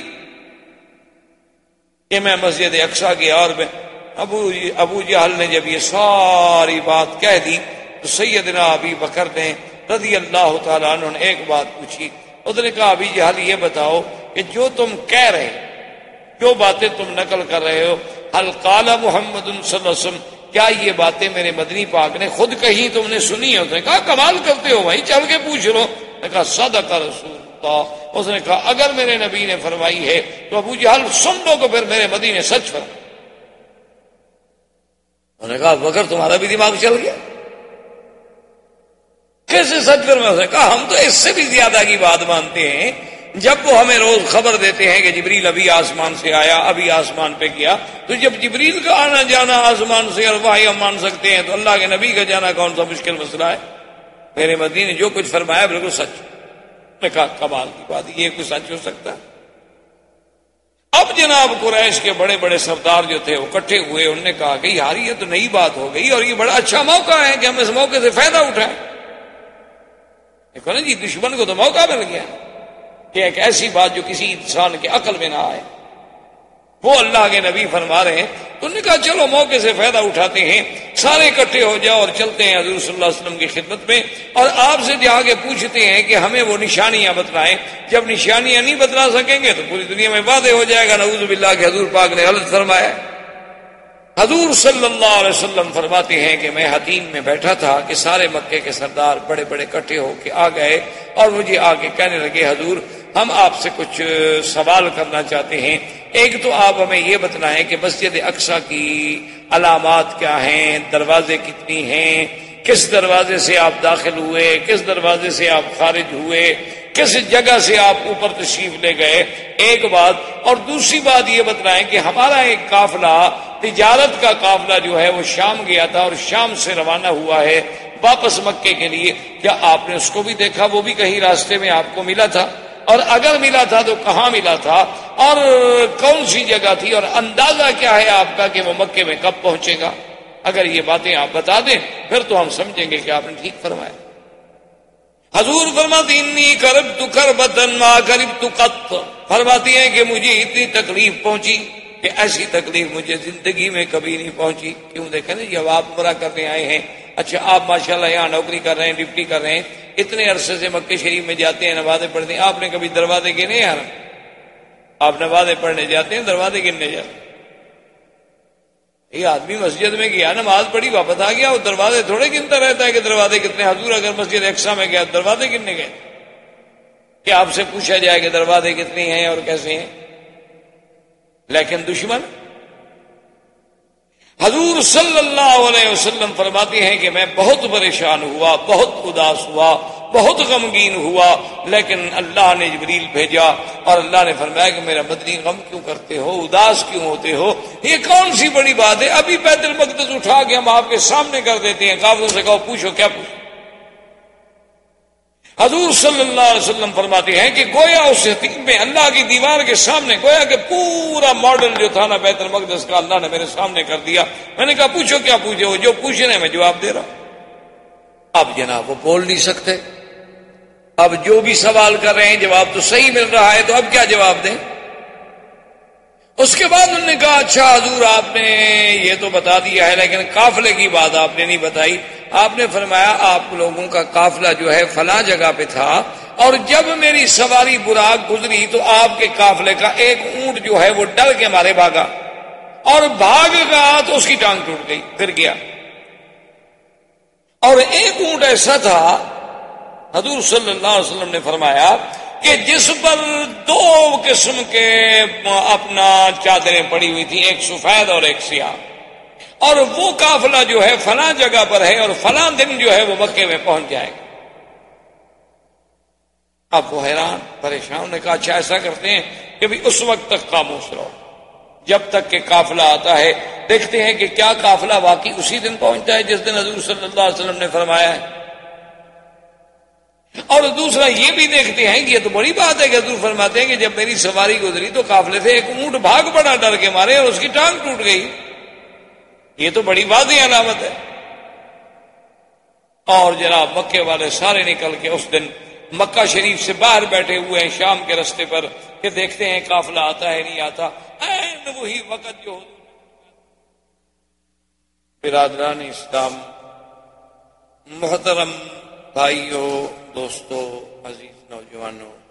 کہ میں مسجد اقصیٰ گیا اور میں ابو ابو جہل نے جب یہ ساری بات کہہ دی تو سیدنا ابی بکر نے رضی اللہ تعالیٰ عنہ نے ایک بات پوچھی. اس نے کہا ابی جہل یہ بتاؤ کہ جو تم کہہ رہے، جو باتیں تم نقل کر رہے ہو، حل قال محمد صلی اللہ علیہ وسلم، کیا یہ باتیں میرے مدنی پاک نے خود کہیں تم نے سنی ہے؟ اس نے کہا کمال کرتے ہو بھائی، چل کے پوچھ لو. نے کہا صدق رسول اللہ. اس نے کہا اگر میرے نبی نے فرمائی ہے تو ابو جہل سن لو کہ پھر میرے مدنی نے سچ فرمایا. انہوں نے کہا بکر تمہارا بھی دماغ چل گیا، کیسے سچ پر؟ میں اس نے کہا ہم تو اس سے بھی زیادہ کی بات مانتے ہیں، جب وہ ہمیں روز خبر دیتے ہیں کہ جبریل ابھی آسمان سے آیا، ابھی آسمان پہ گیا، تو جب جبریل کا آنا جانا آسمان سے اور وحی ہم مان سکتے ہیں تو اللہ کے نبی کا جانا کون سا مشکل مسئلہ ہے؟ میرے مدنی نے جو کچھ فرمایا بالکل سچ۔ میں کہا کمال کی بات، یہ کوئی سچ ہو سکتا؟ اب جناب قریش کے بڑے بڑے سردار جو تھے وہ اکٹھے ہوئے، انہوں نے کہا کہ یار یہ تو نئی بات ہو گئی اور یہ بڑا اچھا موقع ہے کہ ہم اس موقع سے فائدہ اٹھائیں۔ دیکھو نا جی، دشمن کو تو موقع مل گیا کہ ایک ایسی بات جو کسی انسان کے عقل میں نہ آئے، وہ اللہ کے نبی فرما رہے ہیں۔ تو انہوں نے کہا چلو موقع سے فائدہ اٹھاتے ہیں، سارے اکٹھے ہو جاؤ اور چلتے ہیں حضور صلی اللہ علیہ وسلم کی خدمت میں، اور آپ سے جا کے پوچھتے ہیں کہ ہمیں وہ نشانیاں بتلائیں۔ جب نشانیاں نہیں بتلا سکیں گے تو پوری دنیا میں واضح ہو جائے گا نعوذ باللہ کہ حضور پاک نے غلط فرمایا۔ حضور صلی اللہ علیہ وسلم فرماتے ہیں کہ میں حتیم میں بیٹھا تھا کہ سارے مکے کے سردار بڑے بڑے اکٹھے ہو کے آ گئے اور مجھے آ کے کہنے لگے حضور ہم آپ سے کچھ سوال کرنا چاہتے ہیں۔ ایک تو آپ ہمیں یہ بتلائیں کہ مسجد اقصی کی علامات کیا ہیں، دروازے کتنی ہیں، کس دروازے سے آپ داخل ہوئے، کس دروازے سے آپ خارج ہوئے، کس جگہ سے آپ اوپر تشریف لے گئے، ایک بات۔ اور دوسری بات یہ بتلائیں کہ ہمارا ایک قافلہ تجارت کا قافلہ جو ہے وہ شام گیا تھا اور شام سے روانہ ہوا ہے واپس مکے کے لیے، کیا آپ نے اس کو بھی دیکھا؟ وہ بھی کہیں راستے میں آپ کو ملا تھا؟ اور اگر ملا تھا تو کہاں ملا تھا اور کون سی جگہ تھی، اور اندازہ کیا ہے آپ کا کہ وہ مکے میں کب پہنچے گا؟ اگر یہ باتیں آپ بتا دیں پھر تو ہم سمجھیں گے کہ آپ نے ٹھیک فرمایا۔ حضور فرماتی انی کربت کربتن ما کربت قط، فرماتی ہیں کہ مجھے اتنی تکلیف پہنچی کہ ایسی تکلیف مجھے زندگی میں کبھی نہیں پہنچی۔ کیوں؟ دیکھیں نا جب آپ عمرہ کرنے آئے ہیں، اچھا آپ ماشاءاللہ یہاں نوکری کر رہے ہیں، ڈپٹی کر رہے ہیں، اتنے عرصے سے مکے شریف میں جاتے ہیں، نمازیں پڑھتے ہیں، آپ نے کبھی دروازے گنے؟ یار آپ نمازیں پڑھنے جاتے ہیں، دروازے گننے جاتے ہیں؟ یہ آدمی مسجد میں گیا، نماز پڑھی، واپس آ گیا، وہ دروازے تھوڑے گنتا رہتا ہے کہ دروازے کتنے۔ حضور اگر مسجد اقصی میں گیا دروازے گننے گئے کہ آپ سے پوچھا جائے کہ دروازے کتنے ہیں اور کیسے ہیں؟ لیکن دشمن حضور صلی اللہ علیہ وسلم فرماتے ہیں کہ میں بہت پریشان ہوا، بہت اداس ہوا، بہت غمگین ہوا، لیکن اللہ نے جبریل بھیجا اور اللہ نے فرمایا کہ میرا مدنی غم کیوں کرتے ہو، اداس کیوں ہوتے ہو؟ یہ کون سی بڑی بات ہے؟ ابھی بیت المقدس اٹھا کے ہم آپ کے سامنے کر دیتے ہیں، کافروں سے کہو پوچھو، کیا پوچھو؟ حضور صلی اللہ علیہ وسلم فرماتے ہیں کہ گویا اس حتیم میں اللہ کی دیوار کے سامنے گویا کہ پورا ماڈل جو تھا نا بیت المقدس کا اللہ نے میرے سامنے کر دیا۔ میں نے کہا پوچھو، کیا پوچھے ہو؟ جو پوچھ رہے ہیں میں جواب دے رہا ہوں۔ اب جناب وہ بول نہیں سکتے، اب جو بھی سوال کر رہے ہیں جواب تو صحیح مل رہا ہے، تو اب کیا جواب دیں؟ اس کے بعد انہوں نے کہا اچھا حضور آپ نے یہ تو بتا دیا ہے لیکن قافلے کی بات آپ نے نہیں بتائی۔ آپ نے فرمایا آپ لوگوں کا قافلہ جو ہے فلاں جگہ پہ تھا، اور جب میری سواری براق گزری تو آپ کے قافلے کا ایک اونٹ جو ہے وہ ڈر کے مارے بھاگا، اور بھاگ گیا تو اس کی ٹانگ ٹوٹ گئی، پھر گیا۔ اور ایک اونٹ ایسا تھا حضور صلی اللہ علیہ وسلم نے فرمایا کہ جس پر دو قسم کے اپنا چادریں پڑی ہوئی تھی، ایک سفید اور ایک سیاہ، اور وہ قافلہ جو ہے فلاں جگہ پر ہے اور فلاں دن جو ہے وہ مکے میں پہنچ جائے گا۔ اب وہ حیران پریشان نے کہا اچھا ایسا کرتے ہیں کہ بھی اس وقت تک خاموش رہو جب تک کہ قافلہ آتا ہے، دیکھتے ہیں کہ کیا قافلہ واقعی اسی دن پہنچتا ہے جس دن حضور صلی اللہ علیہ وسلم نے فرمایا ہے، اور دوسرا یہ بھی دیکھتے ہیں کہ یہ تو بڑی بات ہے کہ حضور فرماتے ہیں کہ جب میری سواری گزری تو قافلے سے ایک اونٹ بھاگ پڑا ڈر کے مارے اور اس کی ٹانگ ٹوٹ گئی، یہ تو بڑی واضح علامت ہے۔ اور جناب مکے والے سارے نکل کے اس دن مکہ شریف سے باہر بیٹھے ہوئے ہیں شام کے رستے پر کہ دیکھتے ہیں قافلہ آتا ہے نہیں آتا۔ این وہی وقت جو برادران اسلام، محترم بھائیوں، دوستوں، عزیز نوجوانوں،